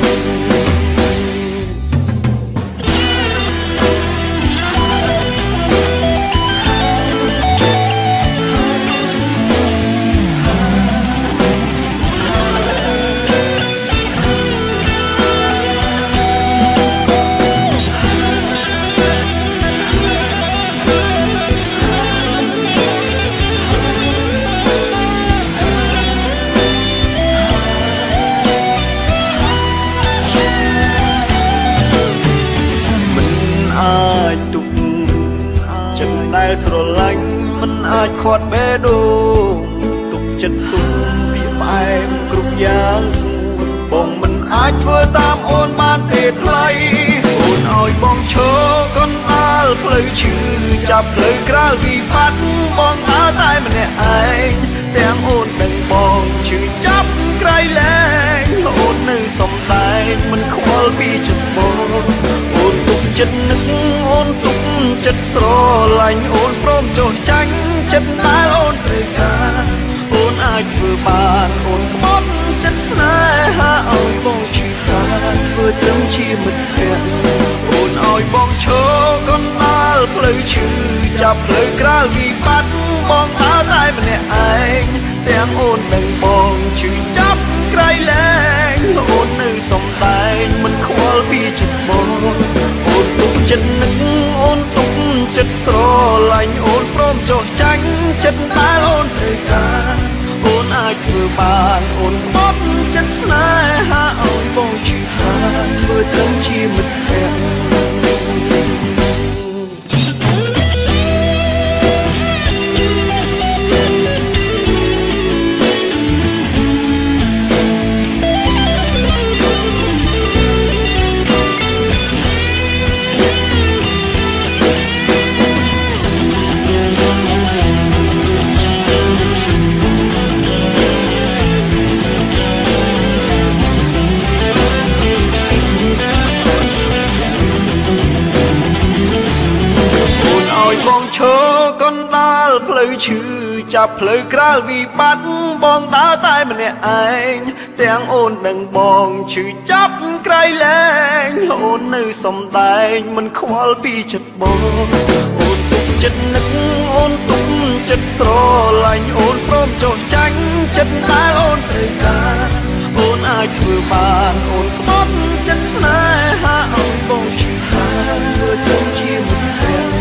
ស្រឡាញ់មិនអាចខាត់បេះដូងទុកចិត្តទុកវាផ្អែមគ្រប់យ៉ាងស្រួលបងមិនអាចធ្វើតាមអូនបានទេថ្លៃអូនឲ្យបងឈរកណ្ដាលផ្លូវឈឺចាប់ផ្លូវក្រាលវិបត្តិបងដើរតែម្នាក់ឯងទាំងអូននិងបងឈឺចាប់ក្រៃលែងអូននៅសំដែងមិនខ្វល់ពីចិត្តបងអូនទុកចិត្តនឹកអូនទុកចិត្តស្រឡាញ់អូនព្រមចុះចាញ់ចិត្តដែលអូនត្រូវការអូនអាចធ្វើបានអូនក្បត់ចិត្តស្នេហាឲ្យបងឈឺសាធ្វើត្រឹមជាមិត្តភក្តិអូនឲ្យបងឈរកណ្ដាលផ្លូវឈឺចាប់ផ្លូវក្រាលវិបត្តិបងដើរតែម្នាក់ឯងទាំងអូននិងបងឈឺចាប់ក្រៃលែងអូននៅសំដែងមិនខ្វល់ពីចិត្តបងអូនទុកចិត្តនឹកអូនទុកចិត្តស្រឡាញ់អូនព្រមចុះចាញ់ចិត្តដែលអូនត្រូវការអូនអាចធ្វើបានអូនក្បត់ចិត្តស្នេហាឲ្យបងឈឺសាធ្វើត្រឹមជាមិត្តភក្តិផ្លូវឈឺចាប់ផ្លូវក្រាលវិបត្តិបងដើរតែម្នាក់ឯងទាំងអូននិងបងឈឺចាប់ក្រៃលែងអូននៅសំដែងមិនខ្វល់ពីចិត្តបងអូនទុកចិត្តនឹកអូនទុកចិត្តស្រឡាញ់អូនព្រមចុះចាញ់ចិត្តដែលអូនត្រូវការអូនអាចធ្វើបានអូនក្បត់ចិត្តស្នេហាឲ្យបងឈឺសាធ្វើត្រឹមជាមិត្តភក្តិ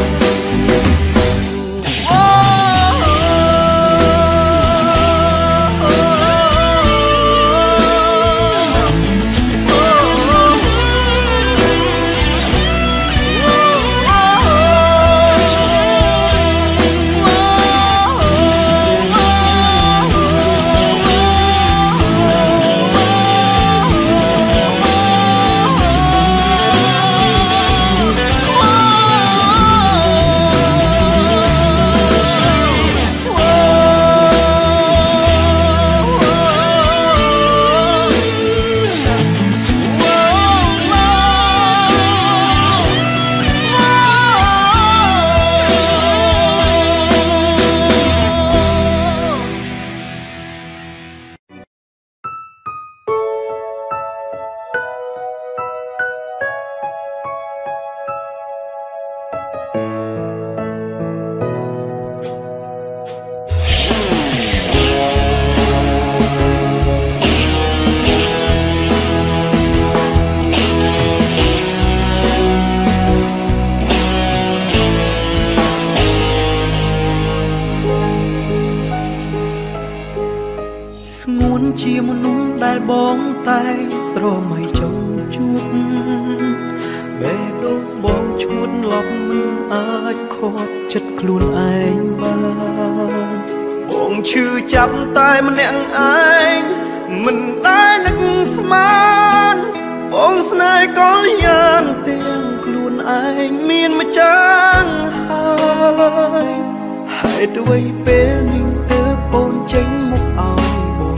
ជាមនុស្សដែលបងតែស្រមៃចង់ជួបបេះដូងបងឈួតឡប់មិនអាចខាត់ចិត្តខ្លួនឯងបានបងឈឺចាប់តែម្នាក់ឯងមិនដែលនឹកស្មានបងស្នេហ៍ក៏យ៉ាងទាំងខ្លួនឯងមានម្ចាស់ហើយហេតុអ្វីពេលនេះទើបអូនចេញមកឲ្យ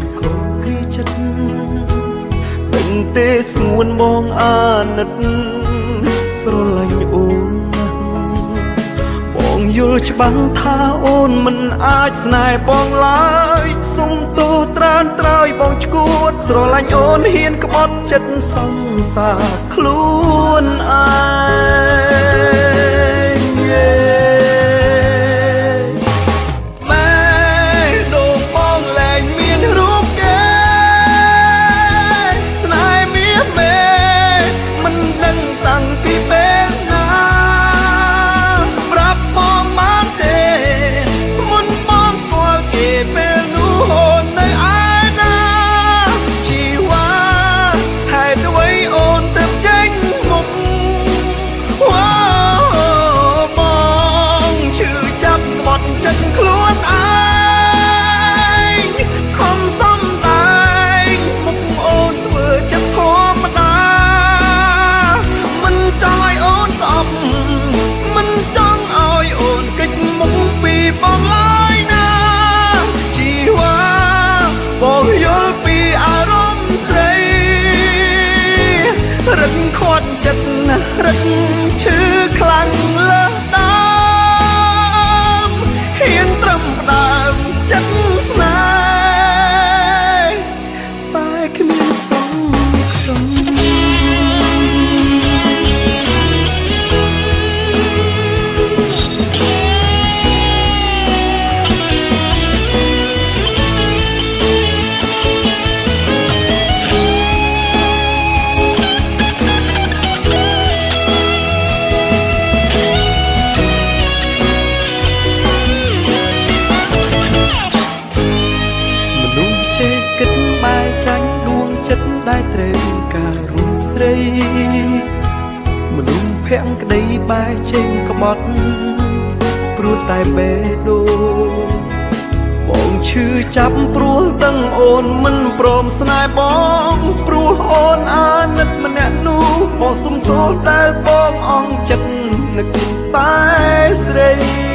មិនទេស្ងួនបងអាណិតលាញ់អូនណាស់បងយល់ច្បាស់ថាអូនមិនអាចស្នេហ៍បងឡើយសុំទោសត្រានត្រើយបងឈួតស្រឡាញ់អូនហ៊ានក្បត់ចិត្តសង្សារខ្លួនឯងម៉ែដូងបងលែងមានរូបគេស្នេហ៍មានមេមិនដឹងតាំងពីពេលណាប្រាប់បងបានទេមុនបងស្គាល់គេពេលនោះអូននៅឯណាជីវ៉ាហេតុអ្វីអូនទៅចេញមុខបងឈឺចាប់ក្បត់ចិត្តខ្លួនឯងខំសំដែងមុខអូនធ្វើចិត្តធម្មតាមិនចង់ឲ្យអូនស្អប់មិនចង់ឲ្យអូនគេចមុខពីបងឡើយណាជីវ៉ាបងយល់ពីអារម្មណ៍ស្រីរឹកខាត់ចិត្តណាស់រឹកឈឺខ្លាំងលើសដើមហ៊ានត្រឹមផ្ដើមចិត្តស្នេហ៍តែគ្មានសង្ឃឹមដែលត្រូវការរូបស្រីមនុស្សភាំងក្តីបែកចេញក្បត់ព្រោះតែបេះដូងបងឈឺចាប់ព្រោះដឹងអូនមិនព្រមស្នេហ៍បងព្រោះអូនអាណិតម្នាក់នោះបងសុំទោសដែលបងអង់ចិត្តនឹកតែស្រី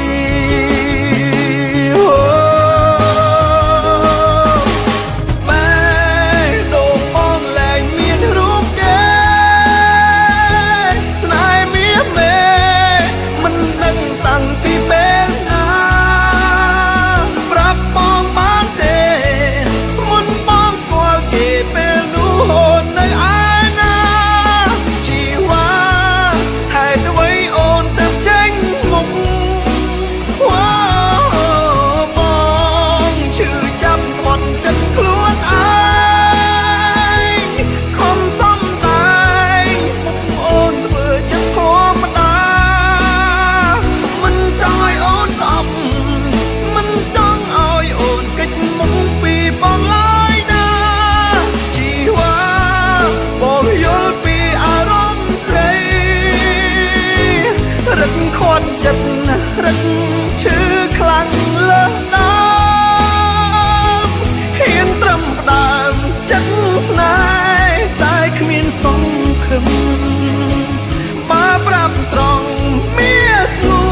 ចិត្តណាស់រឹកឈឺខ្លាំងលើសដើមហ៊ានត្រឹមផ្ដើមចិត្តស្នេហ៍តែគ្មានសង្ឃឹមបើប្រាប់ត្រង់មានស្ងួ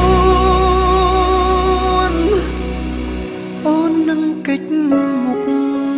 នអូននឹងគេចមុខ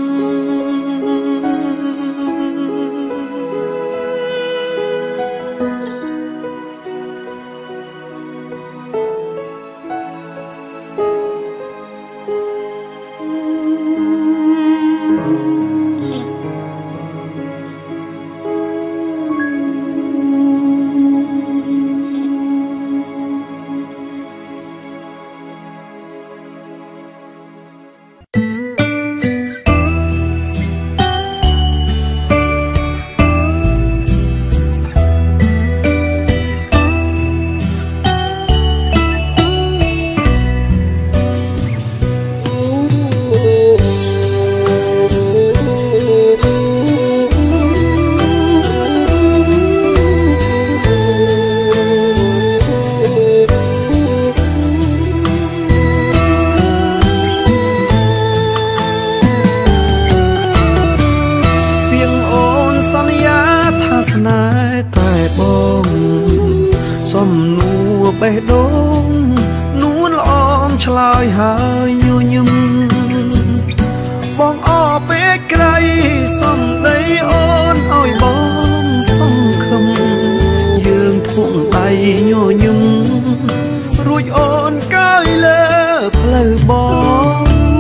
បេះដូងនួនល្អមឆ្លើយហើយញញឹមបងអរពេកក្រៃសំដីអូនឲ្យបងសង្ឃឹមយើងធុងដៃញញឹមរួចអូនកើយលើផ្លូវបង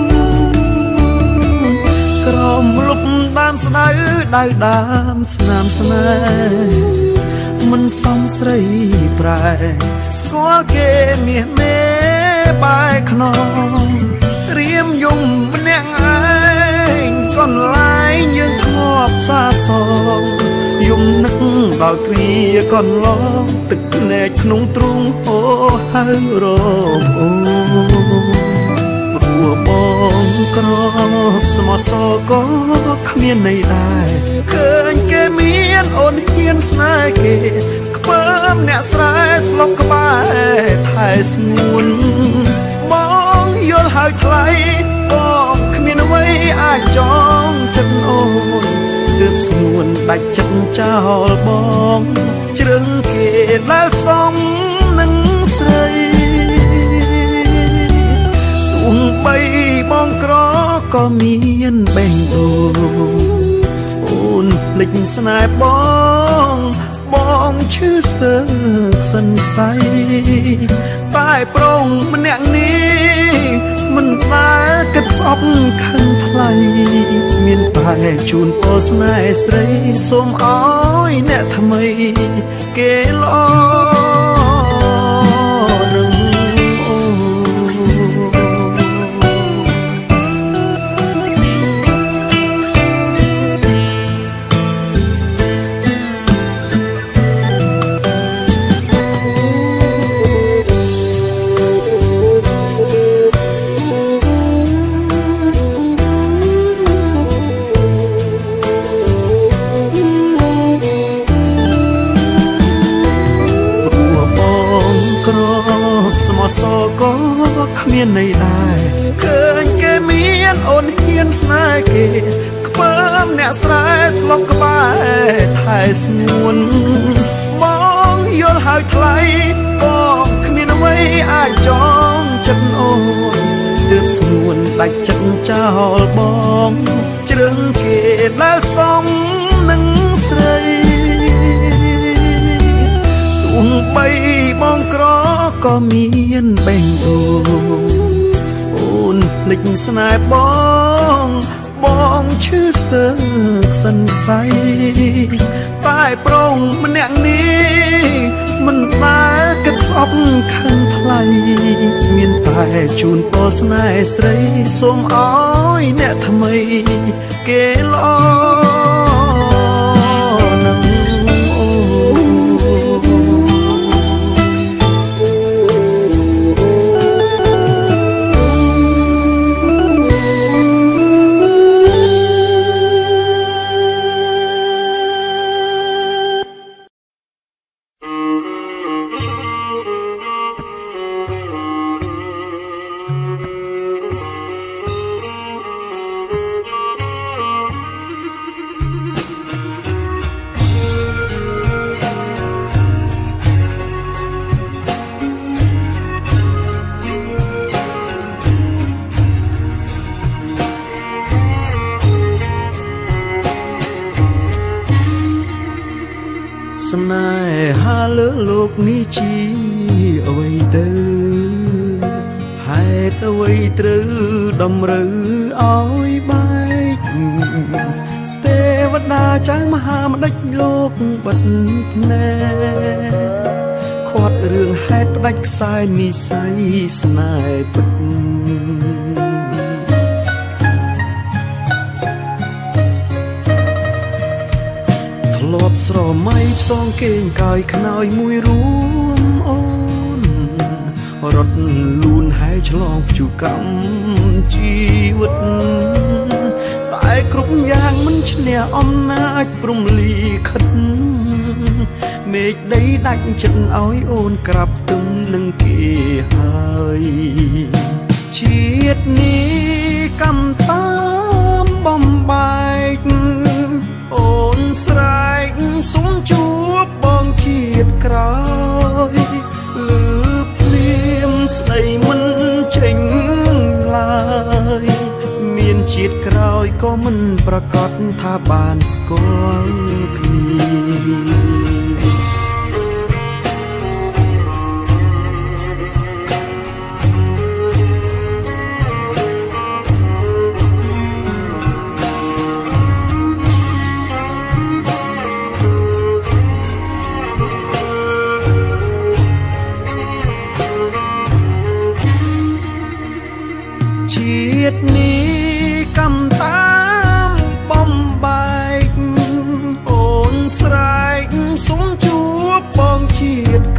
ក្រមលុបដើមស្ដៅដៅដើមស្នាមស្នេហ៍មិនសមស្រីប្រែស្គាល់គេមាសមេបែកខ្នងរៀមយំម្នាក់ឯងកន្លែងយើងធ្លាប់សាសងយំនឹកដល់គ្រាកន្លងទឹកភ្នែកក្នុងទ្រូងអូហៅរកអូព្រោះបងក្រស្មោះសក៏គ្មានន័យដែរឃើញគេមានអូនហ៊ានស្នេហ៍គេខ្ពើមអ្នកស្រែធ្លុកក្បែរថែស្ងួនបងយល់ហើយថ្លៃបងគ្មានអ្វីអាចចងចិត្តអូនទើបស្ងួនដាច់ចិត្តចោលបងជ្រឹងគេដែលសំនឹងស្រីទោះបីបងក្រក៏មានបេះដូងអូនភ្លេចស្នេហ៍បងឈឺស្ទើរសង្ស័យតែប្រងម្នាក់នេះមិនដែលគិតស្អប់ខឹងថ្លៃមានតែជូនពរស្នេហ៍ស្រីសូមអោយអ្នកថ្មីគេល្អនឹងអូសក៏គ្មានន័យដែរឃើញគេមានអូនហ៊ានស្នេហ៍គេខ្ពើមអ្នកស្រែធ្លុកក្បែរថែស្ងួនបងយល់ហើយថ្លៃបងគ្មានអ្វីអាចចងចិត្តអូនទើបស្ងួនដាច់ចិត្តចោលបងជ្រឹងគេដែលសំនឹងស្រីទោះបីបងក្រក៏មានបេះដូងអូនភ្លេចស្នេហ៍បងឈឺស្ទើរសង្ស័យតែប្រងម្នាក់នេះមិនដែលគិតស្អប់ខឹងថ្លៃមានតែជូនពរស្នេហ៍ស្រីសូមអោយអ្នកថ្មីគេល្អនឹងស្នេហាលើលោកនេះជាអ្វីទៅហេតុអ្វីត្រូវតម្រូវឲ្យបែកទេវតាចៅមហាម្ដេចលោកបិទភ្នែកខាត់រឿងហេតុផ្ដាច់ខ្សែនិស័យស្នេហ៍ពិតធ្លាប់ស្រមៃផ្សងគេងកាយខ្នើយមួយរួមអូនរត់លូនហើយឆ្លងព្យុះកម្មជីវិតតែគ្រប់យ៉ាងមិនឈ្នះអំណាចព្រំលីខិតមេឃដីដាច់ចិត្តឲ្យអូនក្រាបទឹមនឹងគេហើយជាតិនេះកម្មតាមបំបែកអូនស្រែកសុំជួបបងជាតិក្រោយលឺភ្លៀងស្ដីមិនចេញឡើយមានជាតិក្រោយក៏មិនប្រកាសថាបានស្គាល់គ្នា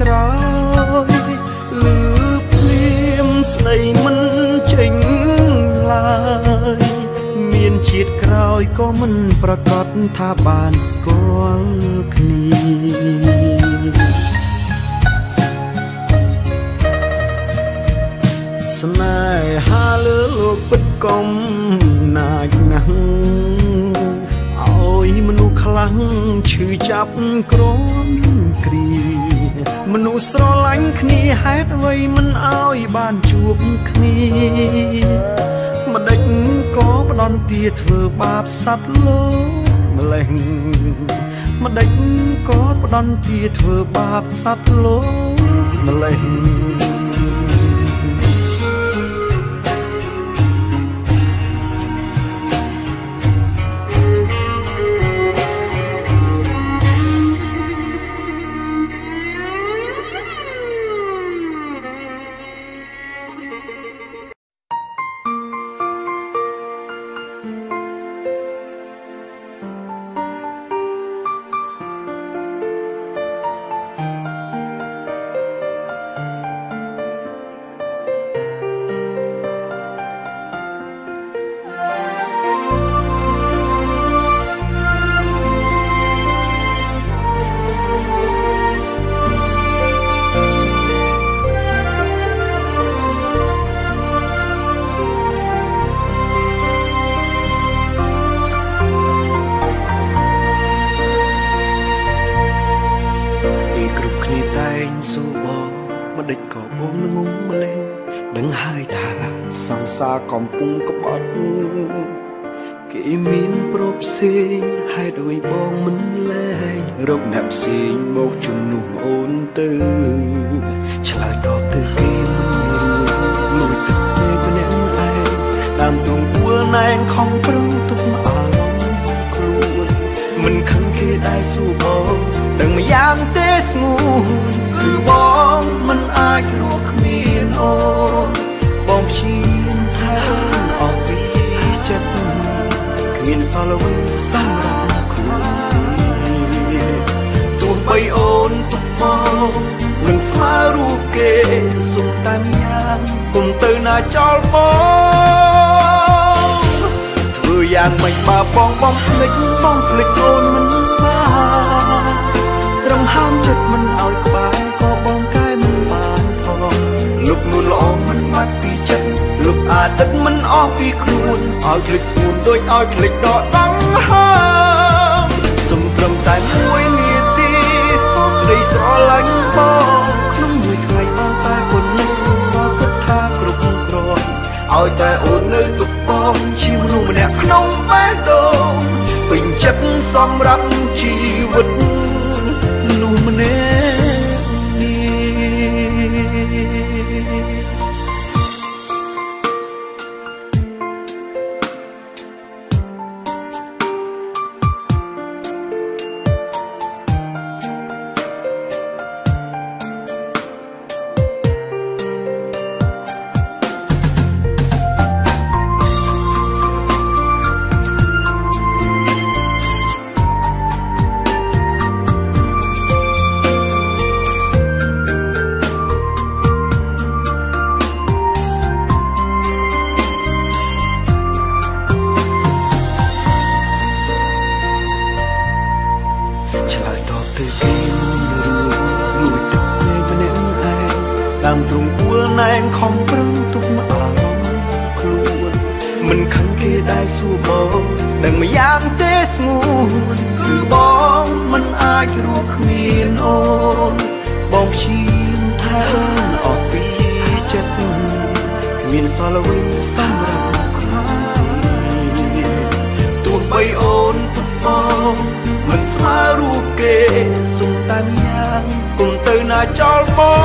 ក្រោយលឺព្រាមស្ដីមិនចេញឡើយមានជាតិក្រោយក៏មិនប្រកាសថាបានស្គាល់គ្នាស្នេហាលើលោកពិតកំណាចណាស់ឲ្យមនុស្សខ្លាំងឈឺចាប់ក្រនគ្រាមនុស្សស្រឡាញ់គ្នាហេតុអ្វីមិនឲ្យបានជួបគ្នាម្ដេចក៏ផ្ដន់ទាធ្វើបាបសត្វលោកម្លេះម្ដេចក៏ផ្ដន់ទាធ្វើបាបសត្វលោកម្លេះម្ដេចក៏បងងងម្លេះដឹងហើយថាសង្សារកំពុងក្បត់គេមានប្រពផ្សេងហេតុអ្វីបងមិនលែងរកអ្នកផ្សេងមកជំនួសអូនទៅឆ្លើយតបទៅគេមិនរួចលួចទឹកពេកម្នាក់ឯងតាមទ្រង់ពួលណែនខំប្រឹងទុកអារម្មណ៍ខ្លួនមិនខឹងគេដែរសួរបងដឹងម្យ៉ាងទេស្ងួនគឺបងមិនអាចរស់គ្មានអូនបងព្យាយាមថែអស់ពីចិត្តគ្មានសល់អ្វីសម្រាប់ខ្លួនទោះបីអូនទុកបងមិនស្មើរូបគេសុំតែម្យ៉ាងគុំទៅណាចោលបងធ្វើយ៉ាងម៉េចបើបងភ្លេចអូនមិនបានត្រឹមហាមចិត្តមិនឲ្យក្បែរក៏បងកែមិនបានផងលុបនួនល្អមិនបាត់ពីចិត្តលុបអាទឹកមិនអស់ពីខ្លួនឲ្យភ្លេចស្ងួនដូចឲ្យភ្លេចដកដង្ហើមសុំត្រឹមតែមួយនាទីក្ដីស្រឡាញ់បងក្នុងមួយថ្ងៃបានតែប៉ុណ្ណឹងក៏គិតថាគ្រប់គ្រាន់ឲ្យតែអូននៅទុកបងជាមនុស្សម្នាក់ក្នុងបេះដូងពេញចិត្តសម្រាប់ជីវិតមនុស្សម្នាក់នេះតាមទ្រង់ពួលណែនខំប្រឹងទុកអារម្មណ៍ខ្លួនមិនខឹងគេដែរសួរបងដឹងម្យ៉ាងទេស្ងួនគឺបងមិនអាចរស់គ្មានអូនបងព្យាយាមថែអូនអស់ពីចិត្តគ្មានសល់អ្វីសម្រាប់ខ្លួនទោះបីអូនទុកបងមិនស្មើរូបគេសុំតែម្យ៉ាងគុំទៅណាចោល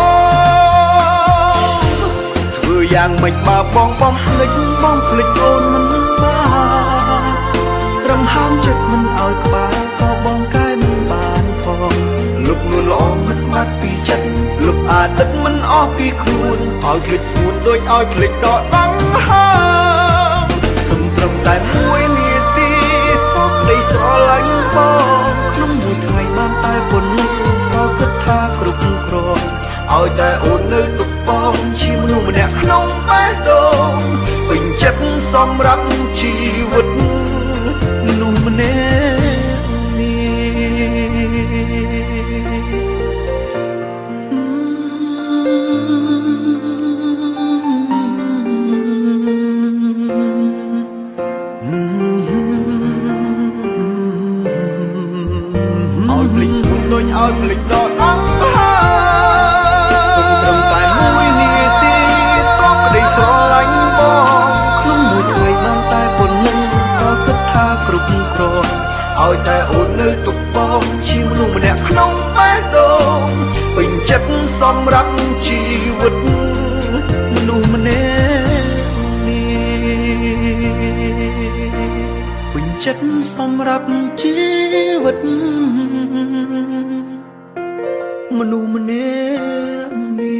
បងធ្វើយ៉ាងម៉េចបើបងភ្លេចអូនមិនបានត្រឹមហាមចិត្តមិនឲ្យក្បែរក៏បងកែមិនបានផងលុបនួនល្អមិនបាត់ពីចិត្តលុបអាទឹកមិនអស់ពីខ្លួនឲ្យភ្លេចស្ងួនដូចឲ្យភ្លេចដកដង្ហើមសុំត្រឹមតែមួយនាទីក្ដីស្រឡាញ់បងក្នុងមួយថ្ងៃបានតែប៉ុណ្ណឹងក៏គិតថាគ្រប់គ្រាន់รับชีวิตមនុស្សម្នាក់នេះឲ្យភ្លេចស្គនដូចឲ្យភ្លេចដល់អង្ហាសុំត្រឹមតែមួយនាទីតបក្តីស្រឡាញ់បងក្នុងមួយថ្ងៃបានតែប៉ុណ្្នឹងក៏គិតថាគ្រប់គ្រាន់ឲ្យតែអូននៅទុកបងជាមនុស្សម្នាក់ក្នុងបេះដូងពេញចិត្តសម្រាប់ជីវិតមនុស្សម្នាក់នេះពេញចិត្តសម្រាប់ជីវិតមនុស្សម្នាក់នេះ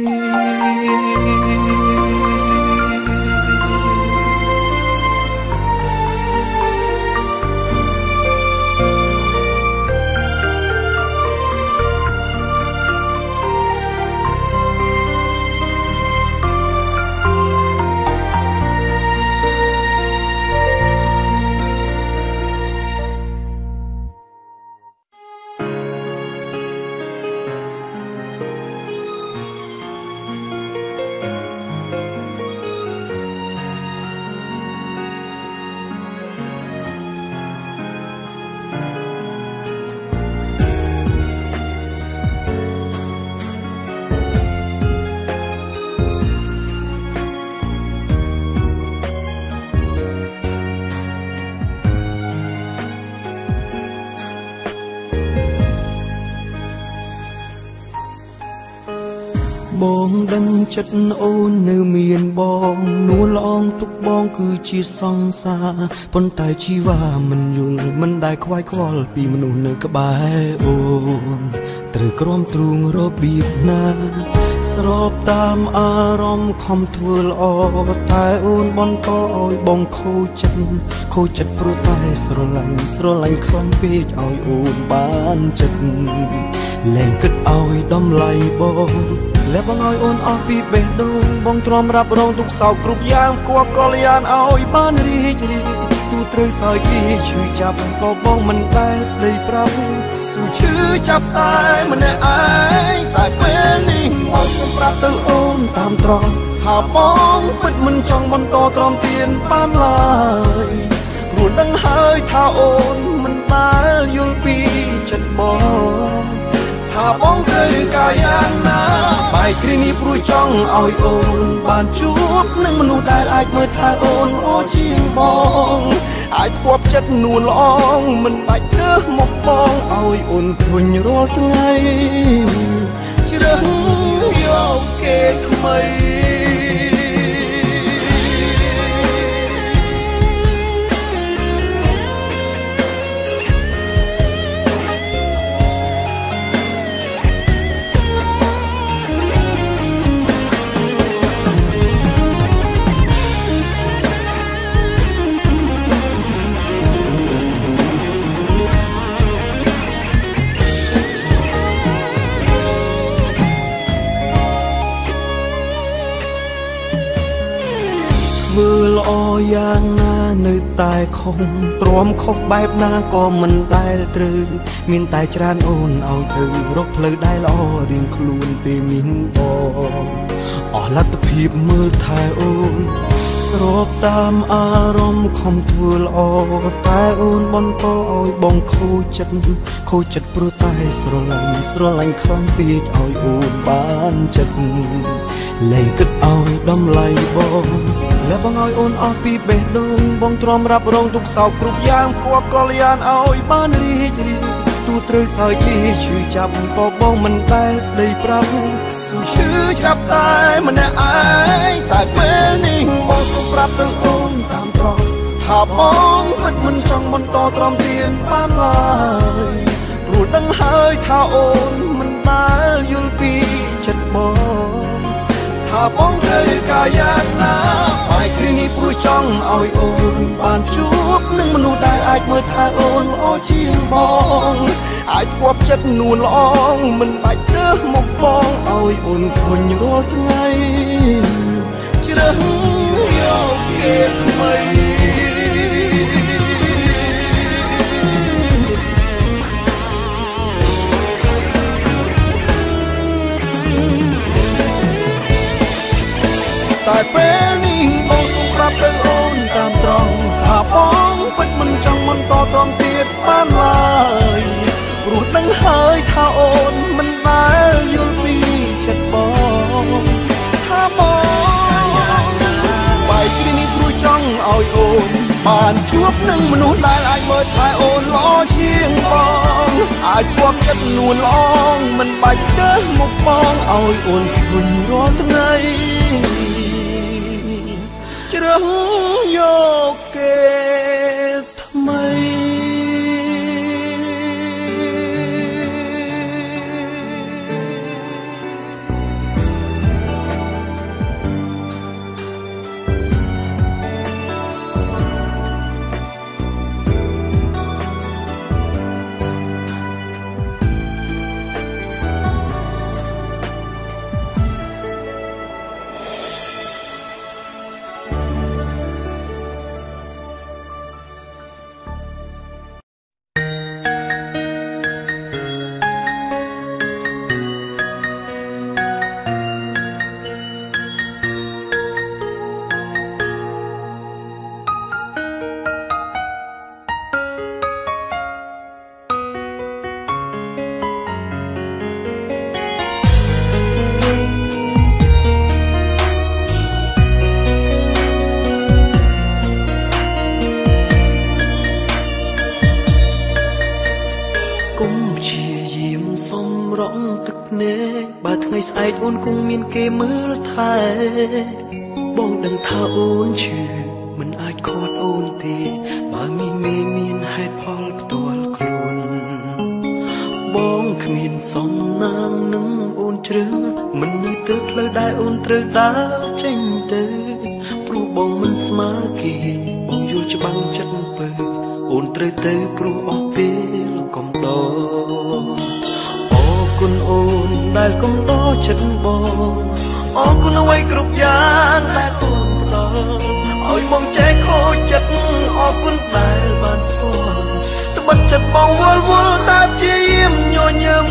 បងដឹងចិត្តអូននៅមានបងនួនល្អងទុកបងគឺជាសង្សារប៉ុន្តែជីវ៉ាមិនយល់មិនដែលខ្វាយខ្វល់ពីមនុស្សនៅក្បែរអូនត្រូវក្រំទ្រូងរបៀបណាស្របតាមអារម្មណ៍ខំធ្វើល្អតែអូនបន្តឲ្យបងខូចចិត្តព្រោះតែស្រឡាញ់ខ្លាំងពេកឲ្យអូនបានចិត្តលែងគិតឲ្យតម្លៃបងและបងឲ្យអូនអស់ពីបេះដូងបងទ្រាំរ៉ាប់រងទុកសោកគ្រប់យ៉ាងគួបកលយានឲ្យបានរីកទូត្រូវសោយទីឈឺចាប់ក៏បងមិនដែលស្ដីប្រាប់ស៊ូឈឺចាប់តែម្នាក់ឯងតែពេលនេះបងសម្រាប់ទៅអូនតាមត្រង់ថាបងពិតមិនចង់បន្តទ្រាំទានបានឡើយព្រោះដឹងហើយថាអូនមិនដែលយល់ពីចិត្តបងថាបងត្រូវការយ៉ាងណាបែកគ្រានេះព្រោះចង់ឲ្យអូនបានជួបនឹងមនុស្សដែលអាចមើលថែអូនល្អជាងបងអាចគប់ចិត្តនួនល្អងមិនបាច់ទៅមកបងឲ្យអូនធុញរាល់ថ្ងៃជ្រើសយកគេថ្មីធ្វើល្អយ៉ាងណានៅតែខុសទ្រាំខុសបែបណាក៏មិនដែលត្រូវមានតែច្រើនអូនឲ្យទៅរកផ្លូវដែលល្អរៀងខ្លួនពេលមានបងអស់លទ្ធភាពមើលថែអូនស្របតាមអារម្មណ៍ខំធ្វើល្អតែអូនបន្តឲ្យបងខូចចិត្តព្រោះតែស្រឡាញ់ខ្លាំងពេកឲ្យអូនបានចិត្តលែងគិតឲ្យតម្លៃបងและបងឲ្យអូនអស់ពីបេះដូងបងទ្រាំរ៉ាប់រងទុកសោកគ្រប់យ៉ាងគួបកលយានឲ្យបានរីកទូត្រូវសោយទីឈឺចាប់ក៏បងមិនដែលស្ដីប្រាប់ស៊ូឈឺចាប់តែម្នាក់ឯងតែពេលនេះបងសូមប្រាប់ទៅអូនតាមត្រង់ថាបងពិតមិនចង់បន្តទ្រាំទានបានឡើយព្រោះដឹងហើយថាអូនមិនដែលយល់ពីចិត្តបងថាបងត្រូវការយ៉ាងណាបែកគ្រានេះព្រោះចង់ឲ្យអូនបានជួបនឹងមនុស្សដែលអាចមើលថែអូនល្អជាងបងអាចគប់ចិត្តនួនល្អងមិនបាច់ទៅមកបងឲ្យអូនធុញរាល់ថ្ងៃជ្រើសយកគេថ្មីតែពេលនេះបងសូមប្រាប់ទៅអូនតាមត្រង់ថាបងពិតមិនចង់បន្តត្រង់ទៀតបានឡើយព្រោះដឹងហើយថាអូនមិនដែលយល់ពីចិត្តបងថាបងបែកគ្នានេះព្រោះចង់ឲ្យអូនបានជួបនឹងមនុស្សដែលអាចមើលថែអូនល្អជាងបងអាចគប់ចិត្តនួនល្អងមិនបាច់ទៅមុខបងឲ្យអូនឃើញរាល់ថ្ងៃជ្រើសយកគេថ្មីបើថ្ងៃស្អែកអូនគង់មានគេមើលថែបងដឹងថាអូនឈឺមិនអាចខាត់អូនទេបើមានហេតុផលផ្ទាល់ខ្លួនបងគ្មានសំណាងនឹងអូនជ្រើមិននៅទៅផ្លូវដែលអូនត្រូវដើរចេញទៅព្រោះបងមិនស្មើគេបងយល់ច្បាំងចិត្តពើអូនត្រូវទៅព្រោះអស់ពេលកុំដោគុណអូនដែលកុំដោចិត្តបងអរគុណអ្វីគ្រប់យ៉ាងដែលអូនផ្ដល់ឲ្យបងចែកខូចចិត្តអរគុណដែលបានស្គាល់ត្បិតចិត្តបងវល់តែជាយាមញញឹម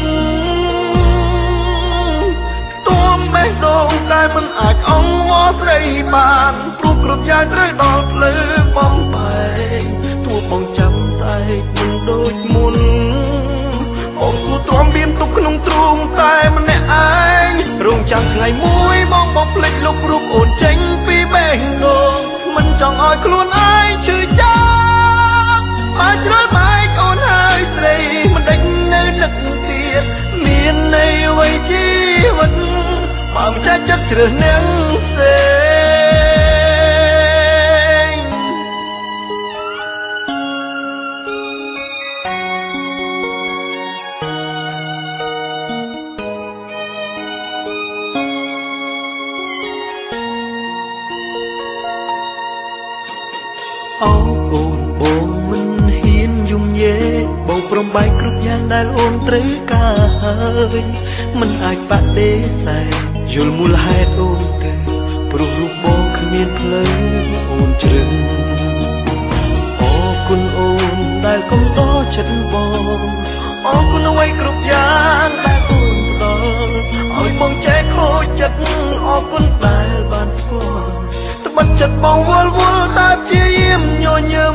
ទួមបេះដូងដែលមិនអាចអង្វរស្រីបានព្រោះគ្រប់យ៉ាងត្រូវដល់ភ្លើបំបែកទួបងចាំស្អែកមិនដូចមុនបងគួរទ្រាំមានទុកក្នុងទ្រូងតែម្នាក់ឯងរងចាំថ្ងៃមួយបងភ្លេចលុបរូបអូនចេញពីបេះដូងមិនចង់ឲ្យខ្លួនឯងឈឺចាប់ហើយជ្រើបែកអូនហើយស្រីមិនដេញនៅនឹកទៀតមានន័យអ្វីជីវិតបើមិនចាច់ចិត្តជ្រើសនាងផ្សេងអូនបងមិនហ៊ានយំយេបងព្រមបែកគ្រប់យ៉ាងដែលអូនត្រូវការហើយមិនអាចបដិសេធយល់មូលហេតុអូនទេព្រោះរូបបងគ្មានផ្លូវអូនជ្រឹងអរគុណអូនដែលកុំដោចិត្តបងអរគុណអ្វីគ្រប់យ៉ាងដែលអូនផ្ដល់ឲ្យបងចែកខូចចិត្តអរគុណដែលបានស្គាល់ត្បិតចិត្តបងវល់តែជាយាមញញឹម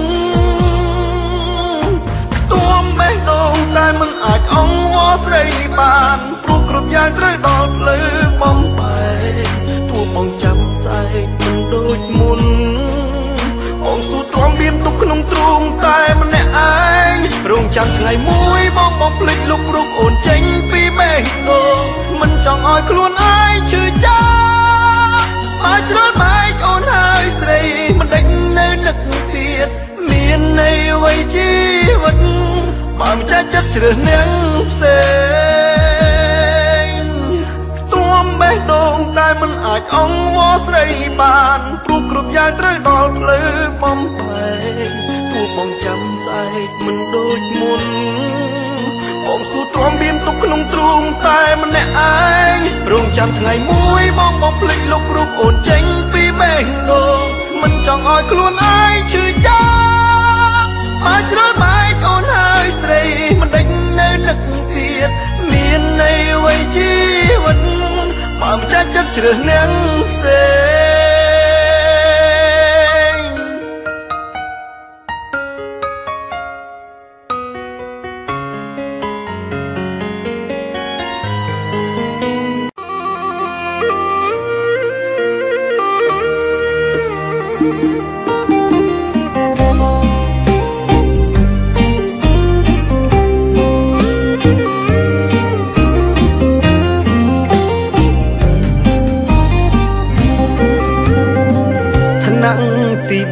ទួមបេះដូងតែមិនអាចអង្វរស្រីបានព្រោះគ្រប់យ៉ាងត្រូវដល់ភ្លើបំបែកទួបងចាំស្អែកមិនដូចមុនបងគួរទ្រាំមានទុកក្នុងទ្រូងតែម្នាក់ឯងរងចាំថ្ងៃមួយបងភ្លេចលុបរូបអូនចេញពីបេះដូងមិនចង់ឲ្យខ្លួនឯងឈឺចាប់ហើយជ្រើបែកអូនហើយស្រីមិនដេញនៅនឹកទៀតមានន័យអ្វីជីវិតបើមិនចាច់ចិត្តជ្រើសនាងផ្សេងទួមបេះដូងតែមិនអាចអង្វរស្រីបានព្រោះគ្រប់យ៉ាងត្រូវដល់ភ្លើបំបែកទួបងចាំស្អែកមិនដូចមុនបងគួរទ្រាំមានទុកក្នុងទ្រូងតែម្នាក់ឯងរងចាំថ្ងៃមួយបងភ្លេចលុបរូបអូនចេញពីបេះដូងមិនចង់ឲ្យខ្លួនឯងឈឺចាប់ហើយជ្រើបែកអូនហើយស្រីមិនដេញនៅនឹកទៀតមានន័យអ្វីជីវិតបើមិនចាច់ចិត្តជ្រើសនាងផ្សេង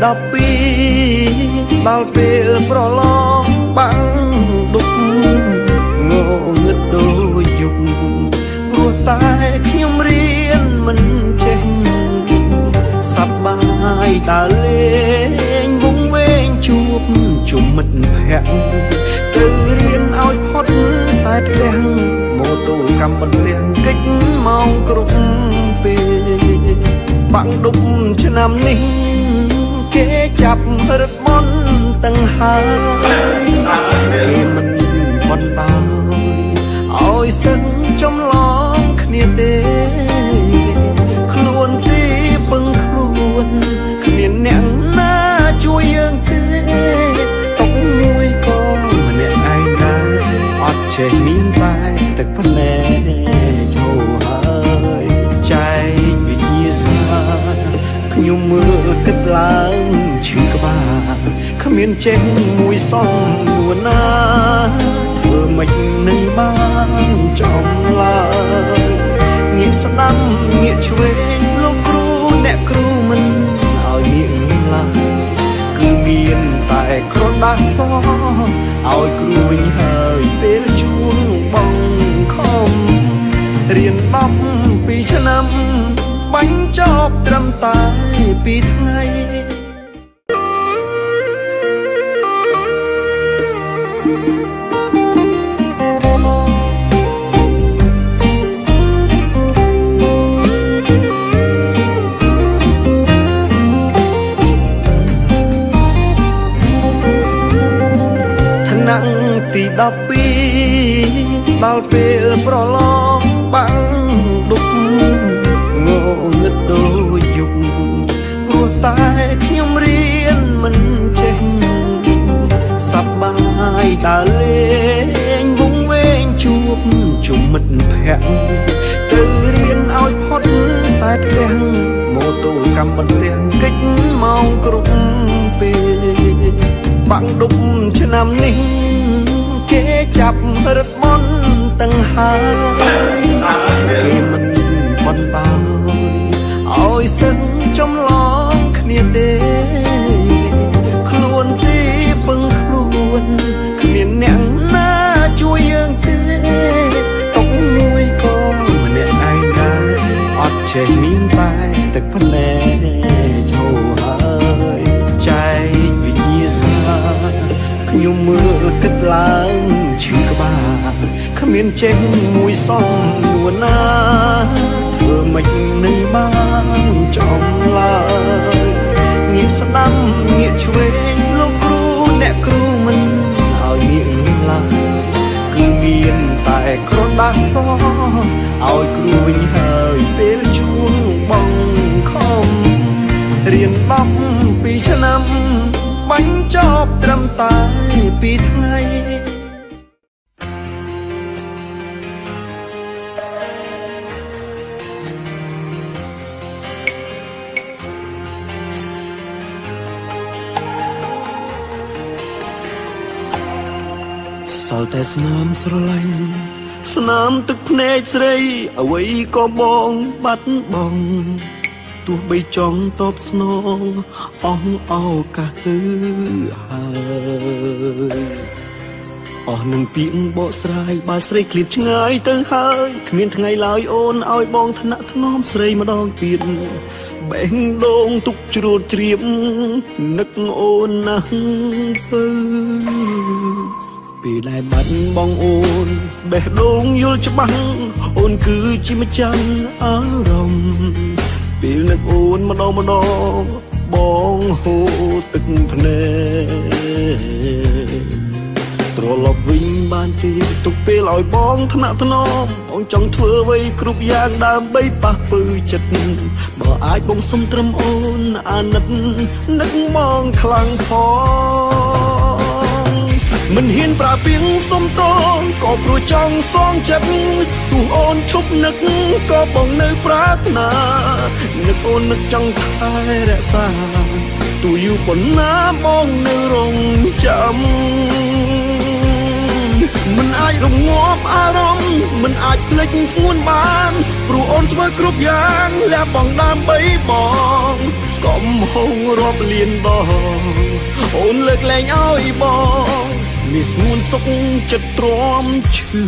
ដល់ពេលប្រឡងបាំងដុកងងឹតដូចយប់ព្រោះតែខ្ញុំរៀនមិនចេះសប្បាយដើរលេងវង្វេងជួបជុំមិត្តភក្តិទៅរៀនឲ្យផុតតែផ្ទះម៉ូតូកម្មបន្ទះកិច្ចម៉ោងគ្រប់ពេលបាំងដុកឆ្នាំនេះគេចាប់រឹតមន់ទាំងហើយគេមិនបណ្ដោយឲ្យសឹងចំឡងគ្នាទេខ្លួនទីពឹងខ្លួនគ្មានអ្នកណាជួយយើងទេຕົកមួយក៏ម្នាក់ឯងដែរអត់ចេះមានតែទឹកភ្នែកហូរហើយចែកវិញ្ញាសាខ្ញុំមើលគិតឡើងឈឺក្បាលគ្មានចេះមួយសំនួនណាធ្វើមិននឹងបានចំឡើយងាកស្ដាំងាកឆ្វេងលោកគ្រូអ្នកគ្រូមិនឲ្យងាកឡើយគឺមានតែក្រដាសសឲ្យគ្រូវិញហើយពេលជួងបងខំរៀន12ឆ្នាំបាញ់ចប់ត្រឹមតែ2ថ្ងៃឆ្នាំទី12ដល់ពេលប្រឡងបាំងដុកងងឹតដូចយប់ព្រោះតែខ្ញុំរៀនមិនចេះសប្បាយដើរលេងវង្វេងជួបជុំមិត្តភក្តិទៅរៀនឲ្យផុតតែផ្ទះម៉ូតូកម្មបន្ទះកិច្ចម៉ោងគ្រប់ពេលបាំងដុកឆ្នាំនេះគេចាប់រឹតមន់ទាំងហើយគេមិនបណ្ដោយឲ្យសឹងចំឡងគ្នាទេខ្លួនទីពឹងខ្លួនគ្មានអ្នកណាជួយយើងទេຕົកមួយក៏ម្នាក់ឯងដែរអត់ចេះមានតែទឹកភ្នែកហូរហើយចែកវិញ្ញាសាខ្ញុំមើលគិតឡើងឈឺក្បាលគ្មានចេះមួយសំនួនណាធ្វើមិននឹងបានចំឡើយងាកស្ដាំងាកឆ្វេងលោកគ្រូអ្នកគ្រូមិនឲ្យងាកឡើយគឺមានតែក្រដាសសឲ្យគ្រូវិញហើយពេលជួងបងខំរៀន12ឆ្នាំបាញ់ចប់ត្រឹមតែ2ថ្ងៃសល់តែស្នាមស្រឡាញ់ស្នាមទឹកភ្នែកស្រីអ្វីក៏បងបាត់បង់ទោះបីចង់តបស្នងអស់ឱកាសទៅហើយអស់នឹងពាក្យបកស្រាយបើស្រីឃ្លាតឆ្ងាយទៅហើយគ្មានថ្ងៃឡើយអូនឲ្យបងថ្នាក់ថ្នមស្រីម្ដងទៀតបេះដូងទុកជ្រួតជ្រាបនឹកអូនណាស់ទៅពេលដែលបាត់បងអូនបេះដូងយល់ច្បាស់អូនគឺជាម្ចាស់អារម្មណ៍ពេលនឹកអូនម្ដងបងហូរទឹកភ្នែកត្រឡប់វិញបានទេទុកពេលឲ្យបងថ្នាក់ថ្នមបងចង់ធ្វើអ្វីគ្រប់យ៉ាងដើម្បីប៉ះពើចិត្តបើអាចបងសុំត្រឹមអូនអាណិតនឹកមងខ្លាំងផងមិនហ៊ានប្រាពាងសុំតងក៏ព្រោះចង់សងចិត្តទោះអូនឈប់នឹកក៏បងនៅប្រាថ្នានឹកអូននឹកចង់ថែរក្សាទោះយូរប៉ុណ្ណាបងនៅរងចាំមិនអាចរងាប់អារម្មណ៍មិនអាចភ្លេចស្ងួនបានព្រោះអូនធ្វើគ្រប់យ៉ាងលះបង់ដើម្បីបងកុំហងរាប់លានដងអូនលើកលែងឲ្យបងមានស្ងួនសុខចិត្តទ្រាំឈឺ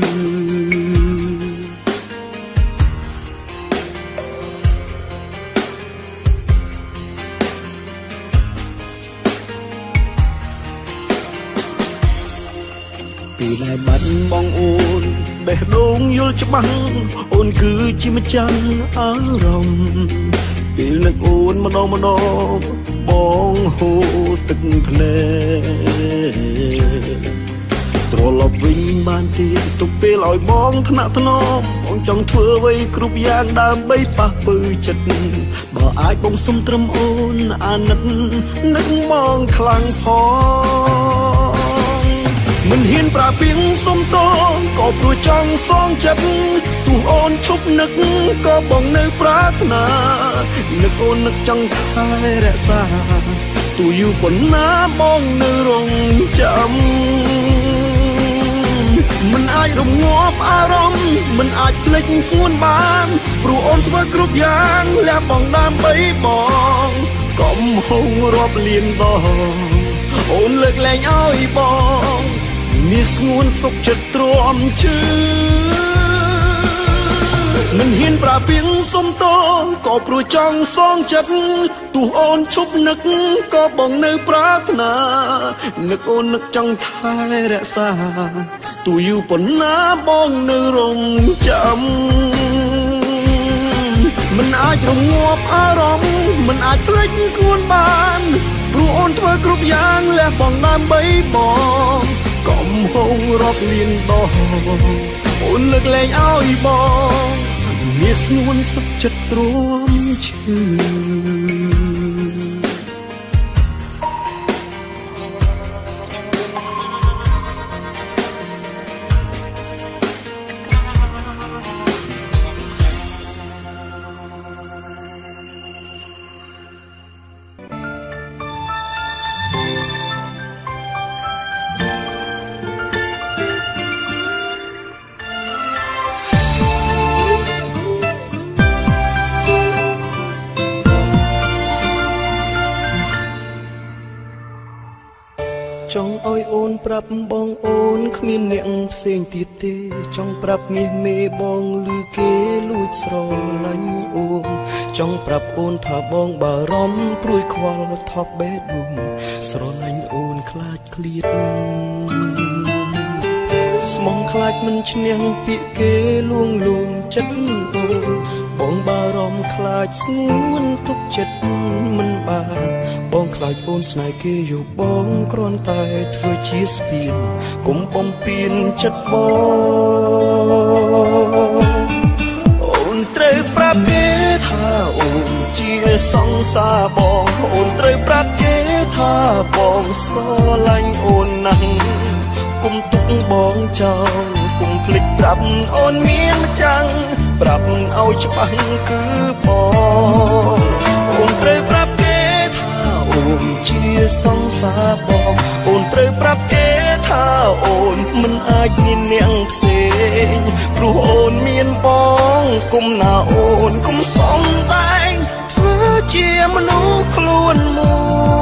ពីដែលបាត់បងអូនបេះដូងយល់ច្បាស់អូនគឺជាម្ចាស់អារម្មណ៍ពេលនឹកអូនម្ដងបងហូរទឹកភ្នែកត្រឡប់វិញបានទេទុកពេលឲ្យបងថ្នាក់ថ្នមបងចង់ធ្វើអ្វីគ្រប់យ៉ាងដើម្បីប៉ះពើចិត្តបើអាចបងសុំត្រឹមអូនអាណិតនឹកមកខ្លាំងផងមិនហ៊ានប្រាពីងសុំតក៏ព្រោះចង់សងចិត្តទោះអូនឈប់នឹកក៏បងនៅប្រាថ្នានឹកអូននឹកចង់ថែរក្សាទោះយូរប៉ុណ្ណាបងនៅរងចាំមិនអាចរងាប់អារម្មណ៍មិនអាចភ្លេចស្ងួនបានព្រោះអូនធ្វើគ្រប់យ៉ាងលះបងដើម្បីបងកុំហងរាប់លានដងអូនលើកលែងឲ្យបងមានស្ងួនសុខចិត្តទ្រាំឈឺមិនហ៊ានប្រាពីងសុំតក៏ព្រោះចង់សងចិត្តទោះអូនឈប់នឹកក៏បងនៅប្រាថ្នានឹកអូននឹកចង់ថែរក្សាទោះយូរប៉ុណ្ណាបងនៅរងចាំមិនអាចរងាប់អារម្មណ៍មិនអាចភ្លេចស្ងួនបានព្រោះអូនធ្វើគ្រប់យ៉ាងលះបងដើម្បីបងកុំហងរាប់លានដងអូនលើកលែងឲ្យបងមានស្ងួនសុខចិត្តទ្រាំឈឺចង់ឲ្យអូនប្រាប់បងអូនគ្មានអ្នកផ្សេងទៀតទេចង់ប្រាប់មាសមេបងឮគេលួចស្រឡាញ់អូនចង់ប្រាប់អូនថាបងបារម្ភព្រួយខ្វល់ថប់បេះដូងស្រឡាញ់អូនខ្លាចឃ្លាតស្មងខ្លាចមិនឈ្នះពាក្យគេលួងលោមចិត្តអូនបងបារម្ភខ្លាចស្ងួនទុកចិត្តមិនបានបងខ្លាចអូនស្នេហ៍គេយកបងគ្រាន់តែធ្វើជាស្ពានកុំបំពេញចិត្តបងអូនត្រូវប្រាប់គេថាអូនជាសង្សារបងអូនត្រូវប្រាប់គេថាបងស្រឡាញ់អូនណាស់គុំទុកបងចោលគុំភ្លេចប្រាប់អូនមានម្ចាំងប្រាប់ឲ្យច្បាស់គឺបងអូនត្រូវប្រាប់គេថាអូនជាសង្សារបងអូនត្រូវប្រាប់គេថាអូនមិនអាចមានអ្នកផ្សេងព្រោះអូនមានបងគុំណាអូនគុំសំដែងធ្វើជាមនុស្សខ្លួនមួយ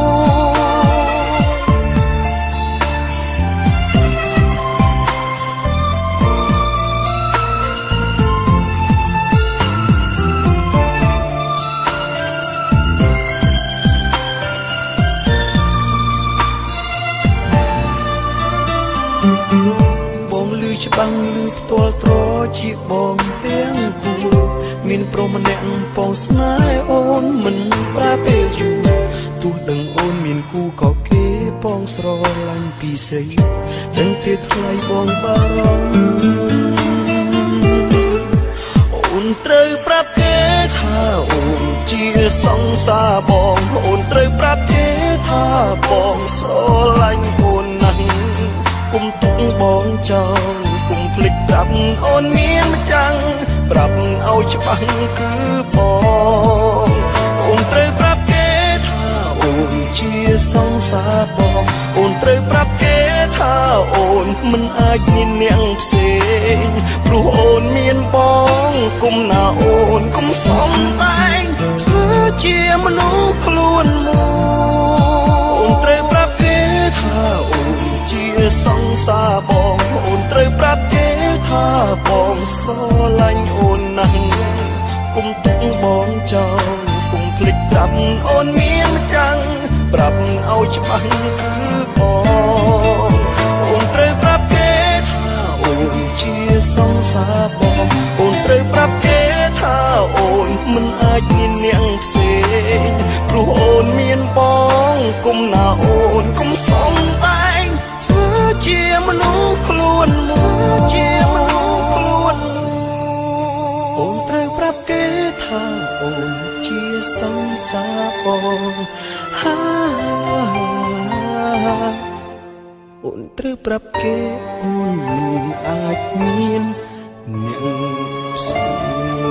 បងឮច្បាំងឮផ្ទាល់ត្រជាបងទាំងគូមានប្រុសម្នាក់បងស្នេហ៍អូនមិនប្រើពេលយូរទោះដឹងអូនមានគូក៏គេបងស្រឡាញ់ពីស្រីដឹងទេថ្លៃបងបារម្ភអូនត្រូវប្រាប់គេថាអូនជាសង្សារបងអូនត្រូវប្រាប់គេថាបងស្រឡាញ់អូនណាស់គុំទុកបងចោលគុំភ្លេចប្រាប់អូនមានម្ចាំងប្រាប់ឲ្យច្បាស់គឺបងអូនត្រូវប្រាប់គេថាអូនជាសង្សារបងអូនត្រូវប្រាប់គេថាអូនមិនអាចមានអ្នកផ្សេងព្រោះអូនមានបងគុំណាអូនគុំសំដែងធ្វើជាមនុស្សខ្លួនមួយអូនត្រូវប្រាប់គេថាអូនជាសង្សារបងអូនត្រូវប្រាប់គេថាបងស្រឡាញ់អូនណាស់គុំទុកបងចោលគុំភ្លេចប្រាប់អូនមានចាំងប្រាប់ឲ្យច្បាស់គឺបងអូនត្រូវប្រាប់គេថាអូនជាសង្សារបងអូនត្រូវប្រាប់គេថាអូនមិនអាចមានអ្នកផ្សេងព្រោះអូនមានបងគុំណាអូនគុំសំដែងធ្វើជាមនុស្សខ្លួនមួយជាមនុស្សខ្លួនអូនត្រូវប្រាប់គេថាអូនជាសង្សារបងអូនត្រូវប្រាប់គេអូនមិនអាចមានអ្នកផ្សេង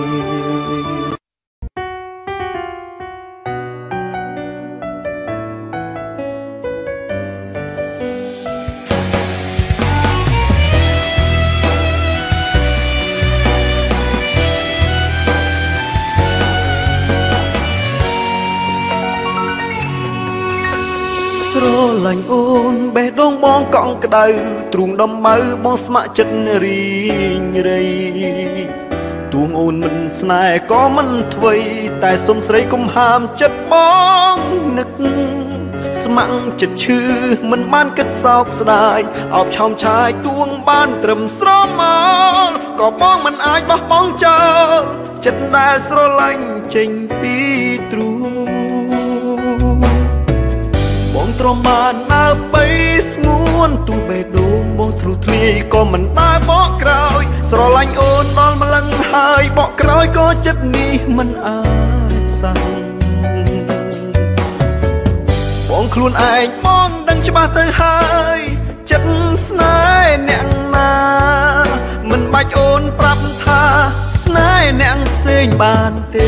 ស្រឡាញ់អូនបេះដូងបងកង់ក្តៅទ្រូងដំមៅបងស្ម័គ្រចិត្តរីងរៃទួងអូនមិនស្នេហ៍ក៏មិនធ្វេតែសុំស្រីកុំហាមចិត្តបងនឹកស្ម័គ្រចិត្តឈឺមិនបានគិតសោកស្ដាយអោបឆោមឆាយទួងបានត្រឹមស្រមោលក៏បងមិនអាចបោះបង់ចោលចិត្តដែលស្រឡាញ់ចេញពីទ្រូងបងទ្រាំបានដើរបីស្ងួនទូបេះដូងបងទ្រុធ្លាយក៏មិនដើរបកក្រោយស្រឡាញ់អូនដល់ម្លឹងហើយបកក្រោយក៏ចិត្តនេះមិនអាចសាំងបងខ្លួនឯងបងដឹងច្បាស់ទៅហើយចិត្តស្នេហ៍អ្នកណាមិនបាច់អូនប្រាប់ថាស្នេហ៍អ្នកផ្សេងបានទេ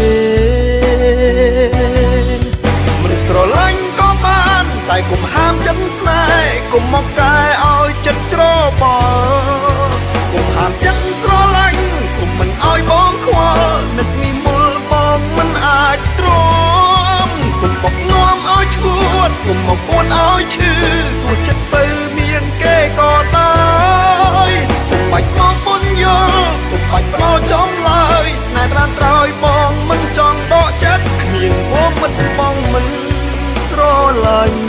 មិនស្រឡាញ់ក៏បានតែកុំហាមចិត្តស្នេហ៍កុំមកកែឲ្យចិត្តច្របល់កុំហាមចិត្តស្រឡាញ់កុំមិនឲ្យបងខ្វល់នឹកនិមលបងមិនអាចទ្រាំកុំមកនាំឲ្យឈួតកុំមកអួតឲ្យឈឺទោះចិត្តទៅមានគេក៏ដោយកុំបាច់មកពុនយល់កុំបាច់ផ្ដោចំឡើយស្នេហ៍ត្រាំត្រោយបងមិនចង់ដកចិត្តគ្មានមកមិនបងមិនស្រឡាញ់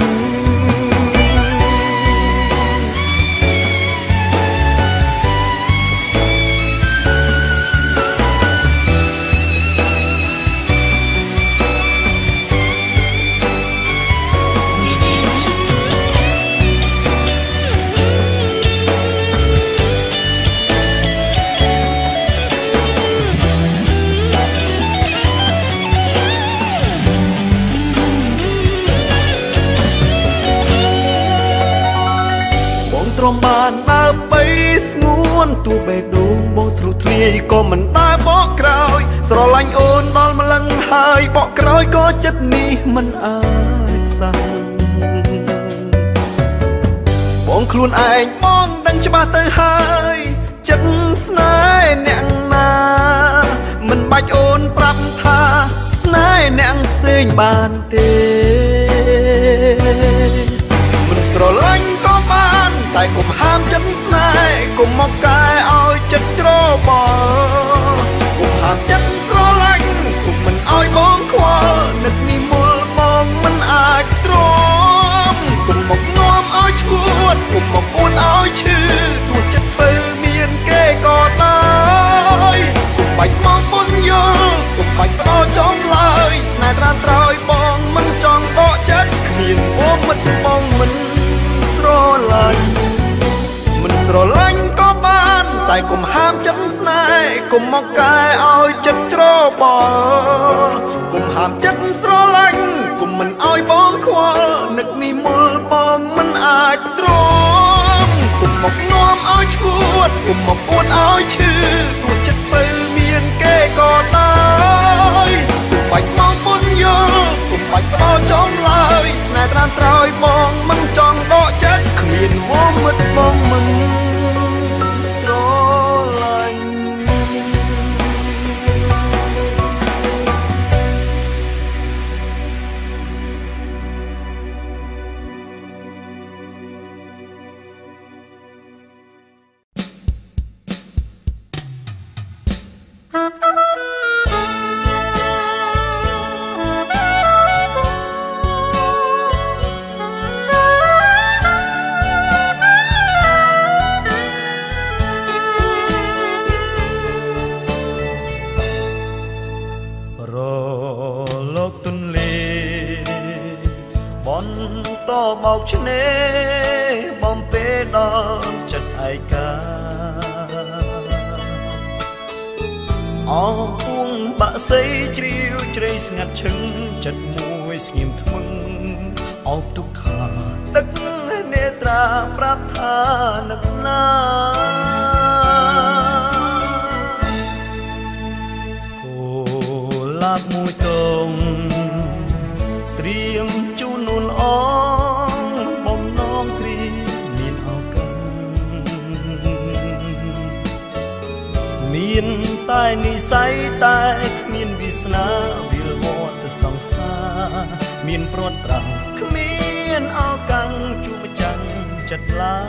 ទ្រាំបានដើរបីស្ងួនទូបេះដូងបងទ្រុធ្លាយក៏មិនដើរបកក្រោយស្រឡាញ់អូនដល់ម្លឹងហើយបកក្រោយក៏ចិត្តនេះមិនអាចសាំងបងខ្លួនឯងបងដឹងច្បាស់ទៅហើយចិត្តស្នេហ៍អ្នកណាមិនបាច់អូនប្រាប់ថាស្នេហ៍អ្នកផ្សេងបានទេមិនស្រឡាញ់ក៏បានតែកុំហាមចិត្តស្នេហ៍កុំមកកែឲ្យចិត្តច្របល់កុំហាមចិត្តស្រឡាញ់កុំមិនឲ្យបងខ្វល់នឹកនិមលបងមិនអាចទ្រាំកុំមកនាំឲ្យឈួតកុំមកអួតឲ្យឈឺទោះចិត្តទៅមានគេក៏ដោយកុំបាច់មកពុនយល់កុំបាច់ផ្ដោចំឡើយស្នេហ៍ត្រាំត្រោយបងមិនចង់ដកចិត្តគ្មានអូមិត្តបងមិនស្រឡាញ់មិនស្រឡាញ់ក៏បានតែកុំហាមចិត្តស្នេហ៍កុំមកកែឲ្យចិត្តច្របល់កុំហាមចិត្តស្រឡាញ់កុំមិនឲ្យបងខ្វល់នឹកនិមលបងមិនអាចទ្រាំកុំមកនាំឲ្យឈួតកុំមកអួតឲ្យឈឺទោះចិត្តទៅមានគេក៏ដោយកុំបាច់មកពុនយល់កុំបាច់ផ្ដោចំឡើយស្នេហ៍ត្រាំត្រោយបងមិនចង់ដកចិត្តគ្មានវងមិត្តបងមិនស្រឡាញ់កឆ្នេរបំពេលដល់ចិត្តឯកាអងពួងបាក់សីជ្រាវជ្រៃស្ងាត់ឈឹងចិត្តមួយស្ងៀមធ្មឹងអោបទុក្ខាទឹកនេត្រាប្រាប់ថានឹកណាគោលាបមួយតងត្រៀមជូននូនអងបំណងគ្រីមានឱកាសមានតែនិស័យតែគ្មានវាសនាវិលវត្តទៅសង្សារមានព្រាត់ប្រាំគ្មានឱកាសជួបចាំងចិត្តឡើ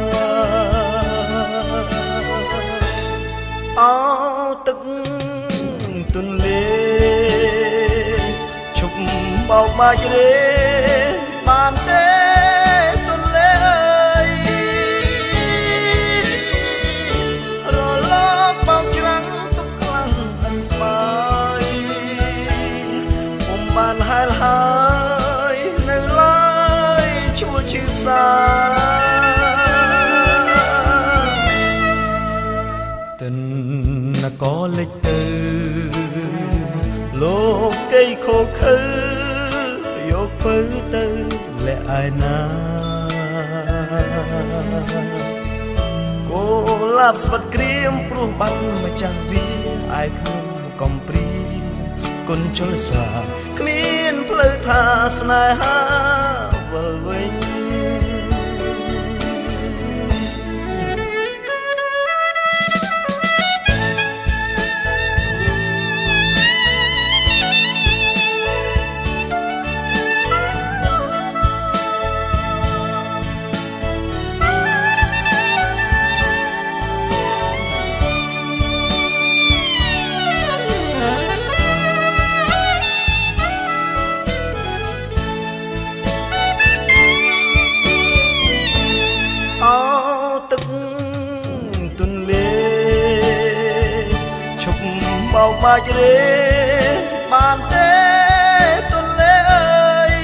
អោទឹកទន្លេឈប់បោកបាច់រេបានទេទន្លេរលកបោកច្រាំងទុកខ្លាំងអិនស្បើយពុំបានហែលហើយនៅឡើយឈួលឈឺផ្សាទិននគរលិចទៅលោកកៃខោខើយកពើទៅលែឯណាគោលាបស្វិតក្រៀមព្រោះបាត់ម្ចាស់វាឯខ្ញុំកំព្រីគុណជលសាគ្មានផ្លូវថាស្នេហាវិលវិញបោកបាច់រេបានទេទន្លេអើយ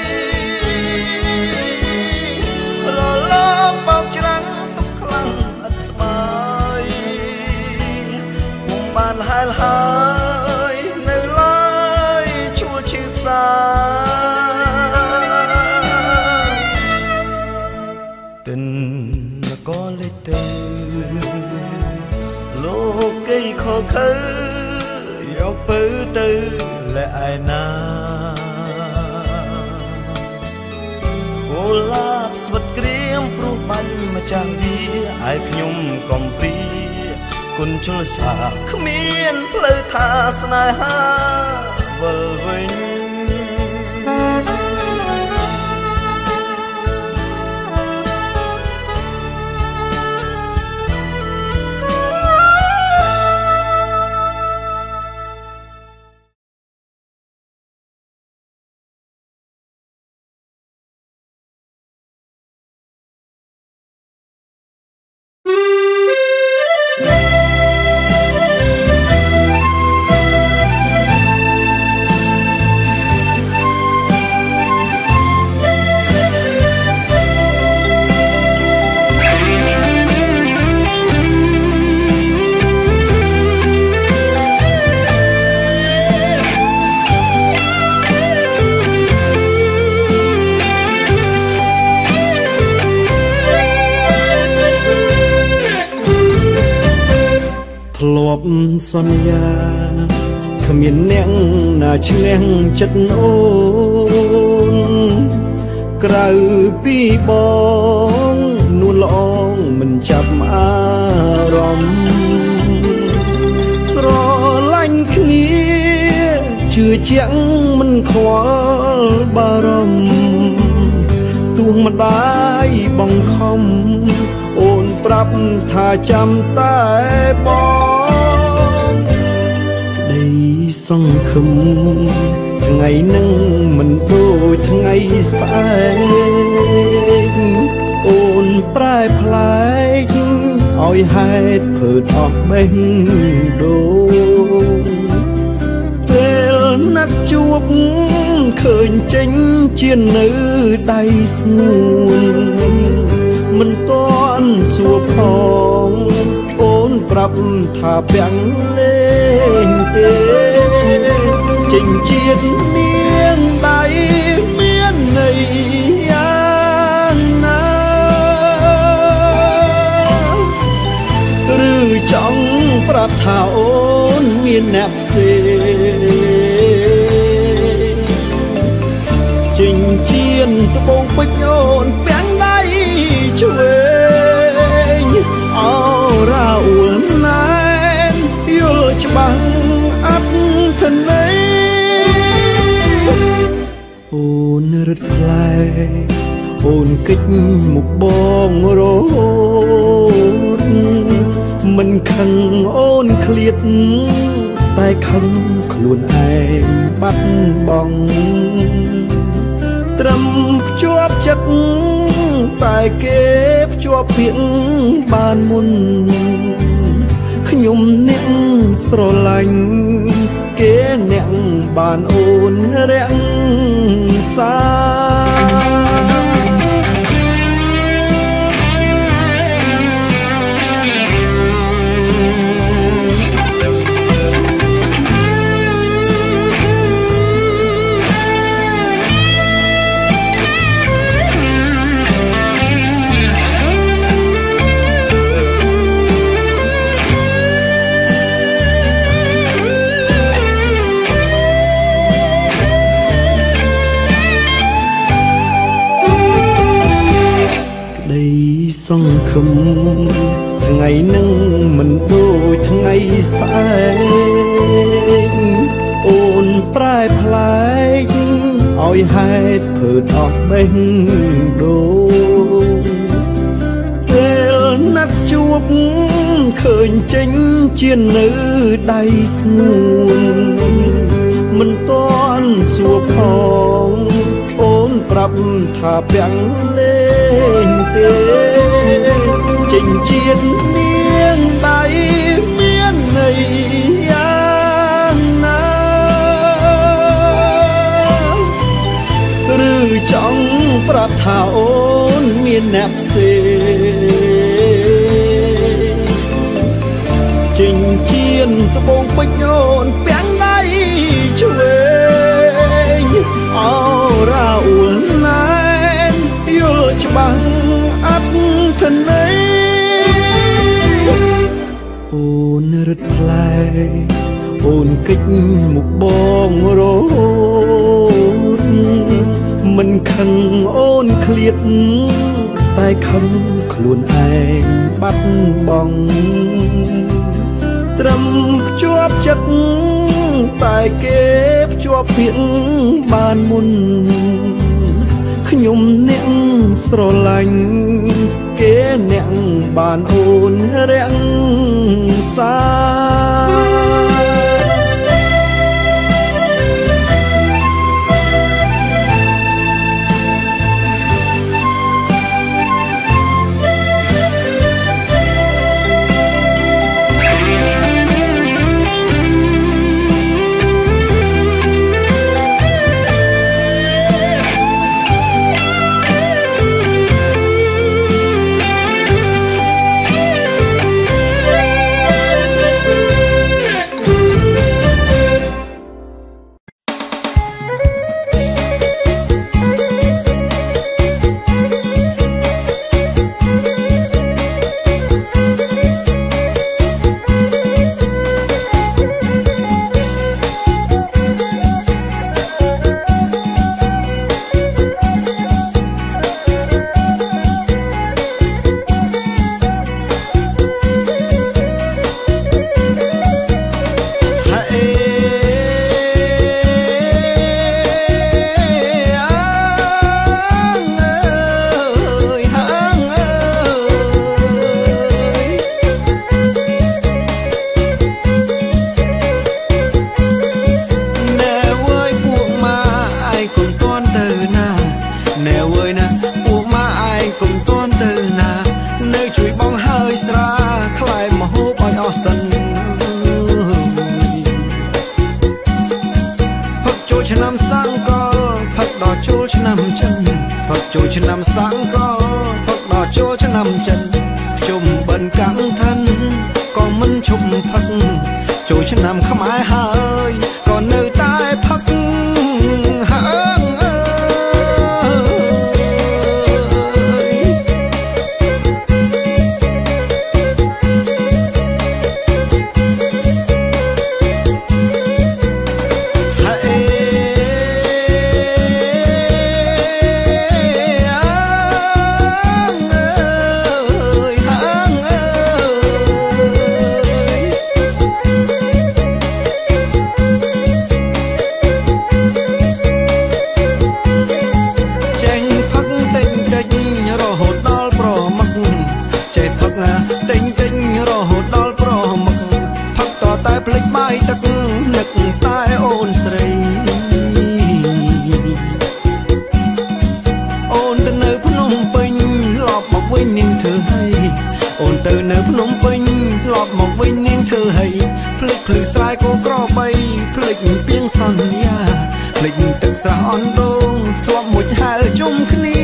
រលកបោកច្រាំងទុកខ្លាំងឥតស្បើយពុំបានហែលហើយនៅឡើយឈួលឈឺផ្សាទិននគរលេចទៅលោកកៃខោខើយកពើទៅលែឯណាគោលាបស្វិតក្រៀមព្រោះបាញ់ម្ចាស់វាឯខ្ញុំកំព្រីគុណជលសាគ្មានផ្លូវថាស្នេហាវិលវិញធ្លាប់សន្យាគ្មានអ្នកណាឈ្នះចិត្តអូនក្រៅពីបងនួនល្អងមិនចាប់អារម្មណ៍ស្រឡាញ់គ្នាជឿជាក់មិនខ្វល់បារម្ភទោះម្ដាយបង្ខំអូនប្រាប់ថាចាំតែបងក្តីសង្ឃឹមថ្ងៃនឹងមិនដូចថ្ងៃស្អែកអូនប្រែប្លែកឲ្យហេតុភើតអស់បេះដូងពេលណាត់ជួបឃើញចេញជាជានៅដៃស្ងួនមិនតន់សួរផងអូនប្រាប់ថាពាំងលេងទេចិញ្ចៀននាងដៃមានន័យយ៉ាងណាឬចង់ប្រាប់ថាអូនមានអ្នកផ្សេងចិញ្ចៀនត្បូងពេជ្រអូនពាំងដៃឆ្វេងអរ៉ាអួនណែនយល់ច្បាស់អត្ថន័យអូនរត់ខ្លែអូនគិតមុខបងរហូតមិនខឹងអូនឃ្លាតតែខឹងខ្លួនឯងបាត់បង់ត្រឹមភ្ជាប់ចិត្តតែគេភ្ជាប់ពាក្យបានមុនខ្ញុំអ្នកស្រឡាញ់គេអ្នកបានអូនរាំងសាសង្ឃឹមថ្ងៃនឹងមិនដូចថ្ងៃស្អែកអូនប្រែប្លែកឲ្យហេតុភើតអស់បេះដូងពេលណាត់ជួបឃើញចេញជានៅដៃស្ងួនមិនតន់សួរផងអូនប្រាប់ថាពាំងលេងទេចិញ្ចៀននាងដៃមានន័យយ៉ាងណាឬចង់ប្រាប់ថាអូនមានអ្នកផ្សេងចិញ្ចៀនត្បូងពេជ្រអូនពាំងដៃឆ្វេងអរ៉ាអួនណែនយល់ច្បាស់អត្ថន័យអូនរត់ខ្លែអូនគិតមុខបងរហូតមិនខឹងអូនឃ្លាតតែខឹងខ្លួនឯងបាត់បង់ត្រឹមភ្ជាប់ចិត្តតែគេភ្ជាប់ពាក្យបានមុនខ្ញុំអ្នកស្រឡាញ់គេអ្នកបានអូនរាំងសាឆ្នាំសង្កលផឹកដល់ជុលឆ្នាំចិនផឹកចូលឆ្នាំសាំងក៏ផឹកដល់ចូលឆ្នាំចិនជុំបិណ្ឌកាំងឋានក៏មិនឈប់ផឹកចូលឆ្នាំខ្មែរហើយក៏នៅតែផឹកហើយភ្លេចបាយទឹកនឹកតែអូនស្រីអូនទៅនៅភ្នំពេញឡប់មកវិញនាងធ្វើឲ្យអូនទៅនៅភ្នំពេញឡប់មកវិញនាងធ្វើឲ្យភ្លេចភ្លឺស្រែគោក្របីភ្លេចពីងសន្យាភ្លេចទឹកស្រះអនដូងធ្លាប់មួយហែលជុំគ្នា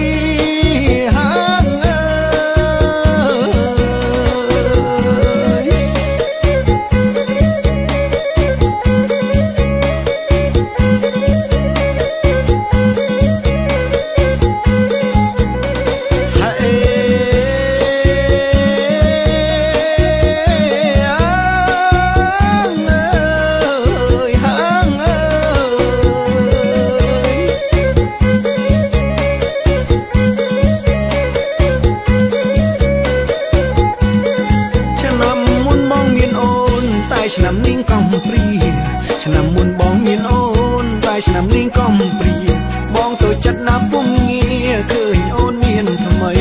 ឆ្នាំនាងកំព្រាឆ្នាំមុនបងមានអូនតែឆ្នាំនាងកំព្រាបងទៅចិត្តណាពុំងារឃើញអូនមានថ្មី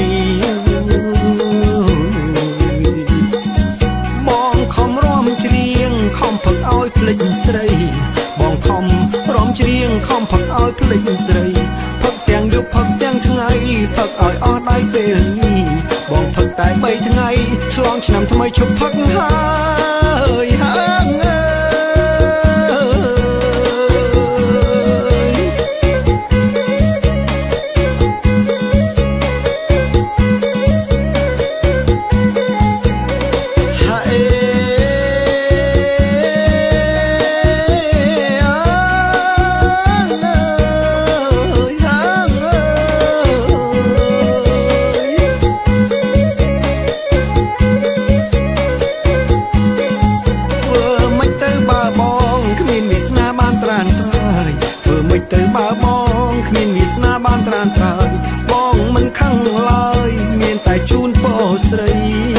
បងខំរំច្រៀងខំផឹកឲ្យភ្លេចស្រីបងខំរំច្រៀងខំផឹកឲ្យភ្លេចស្រីផឹកទាំងយប់ផឹកទាំងថ្ងៃផឹកឲ្យអស់ដៃពេលនេះបងផឹកតែ3ថ្ងៃឆ្លងឆ្នាំថ្មីឈប់ផឹកហើយទៅបើបងគ្មានវាសនាបានត្រានត្រើយបងមិនខឹងឡើយមានតែជូនពរស្រី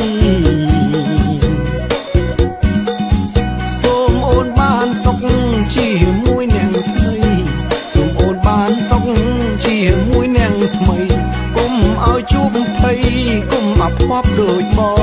សូមអូនបានសុខជាមួយនាងថ្មីសូមអូនបានសុខជាមួយនាងថ្មីកុំឲ្យជួបភ័យកុំអាប់ភ័ព្វដូចបង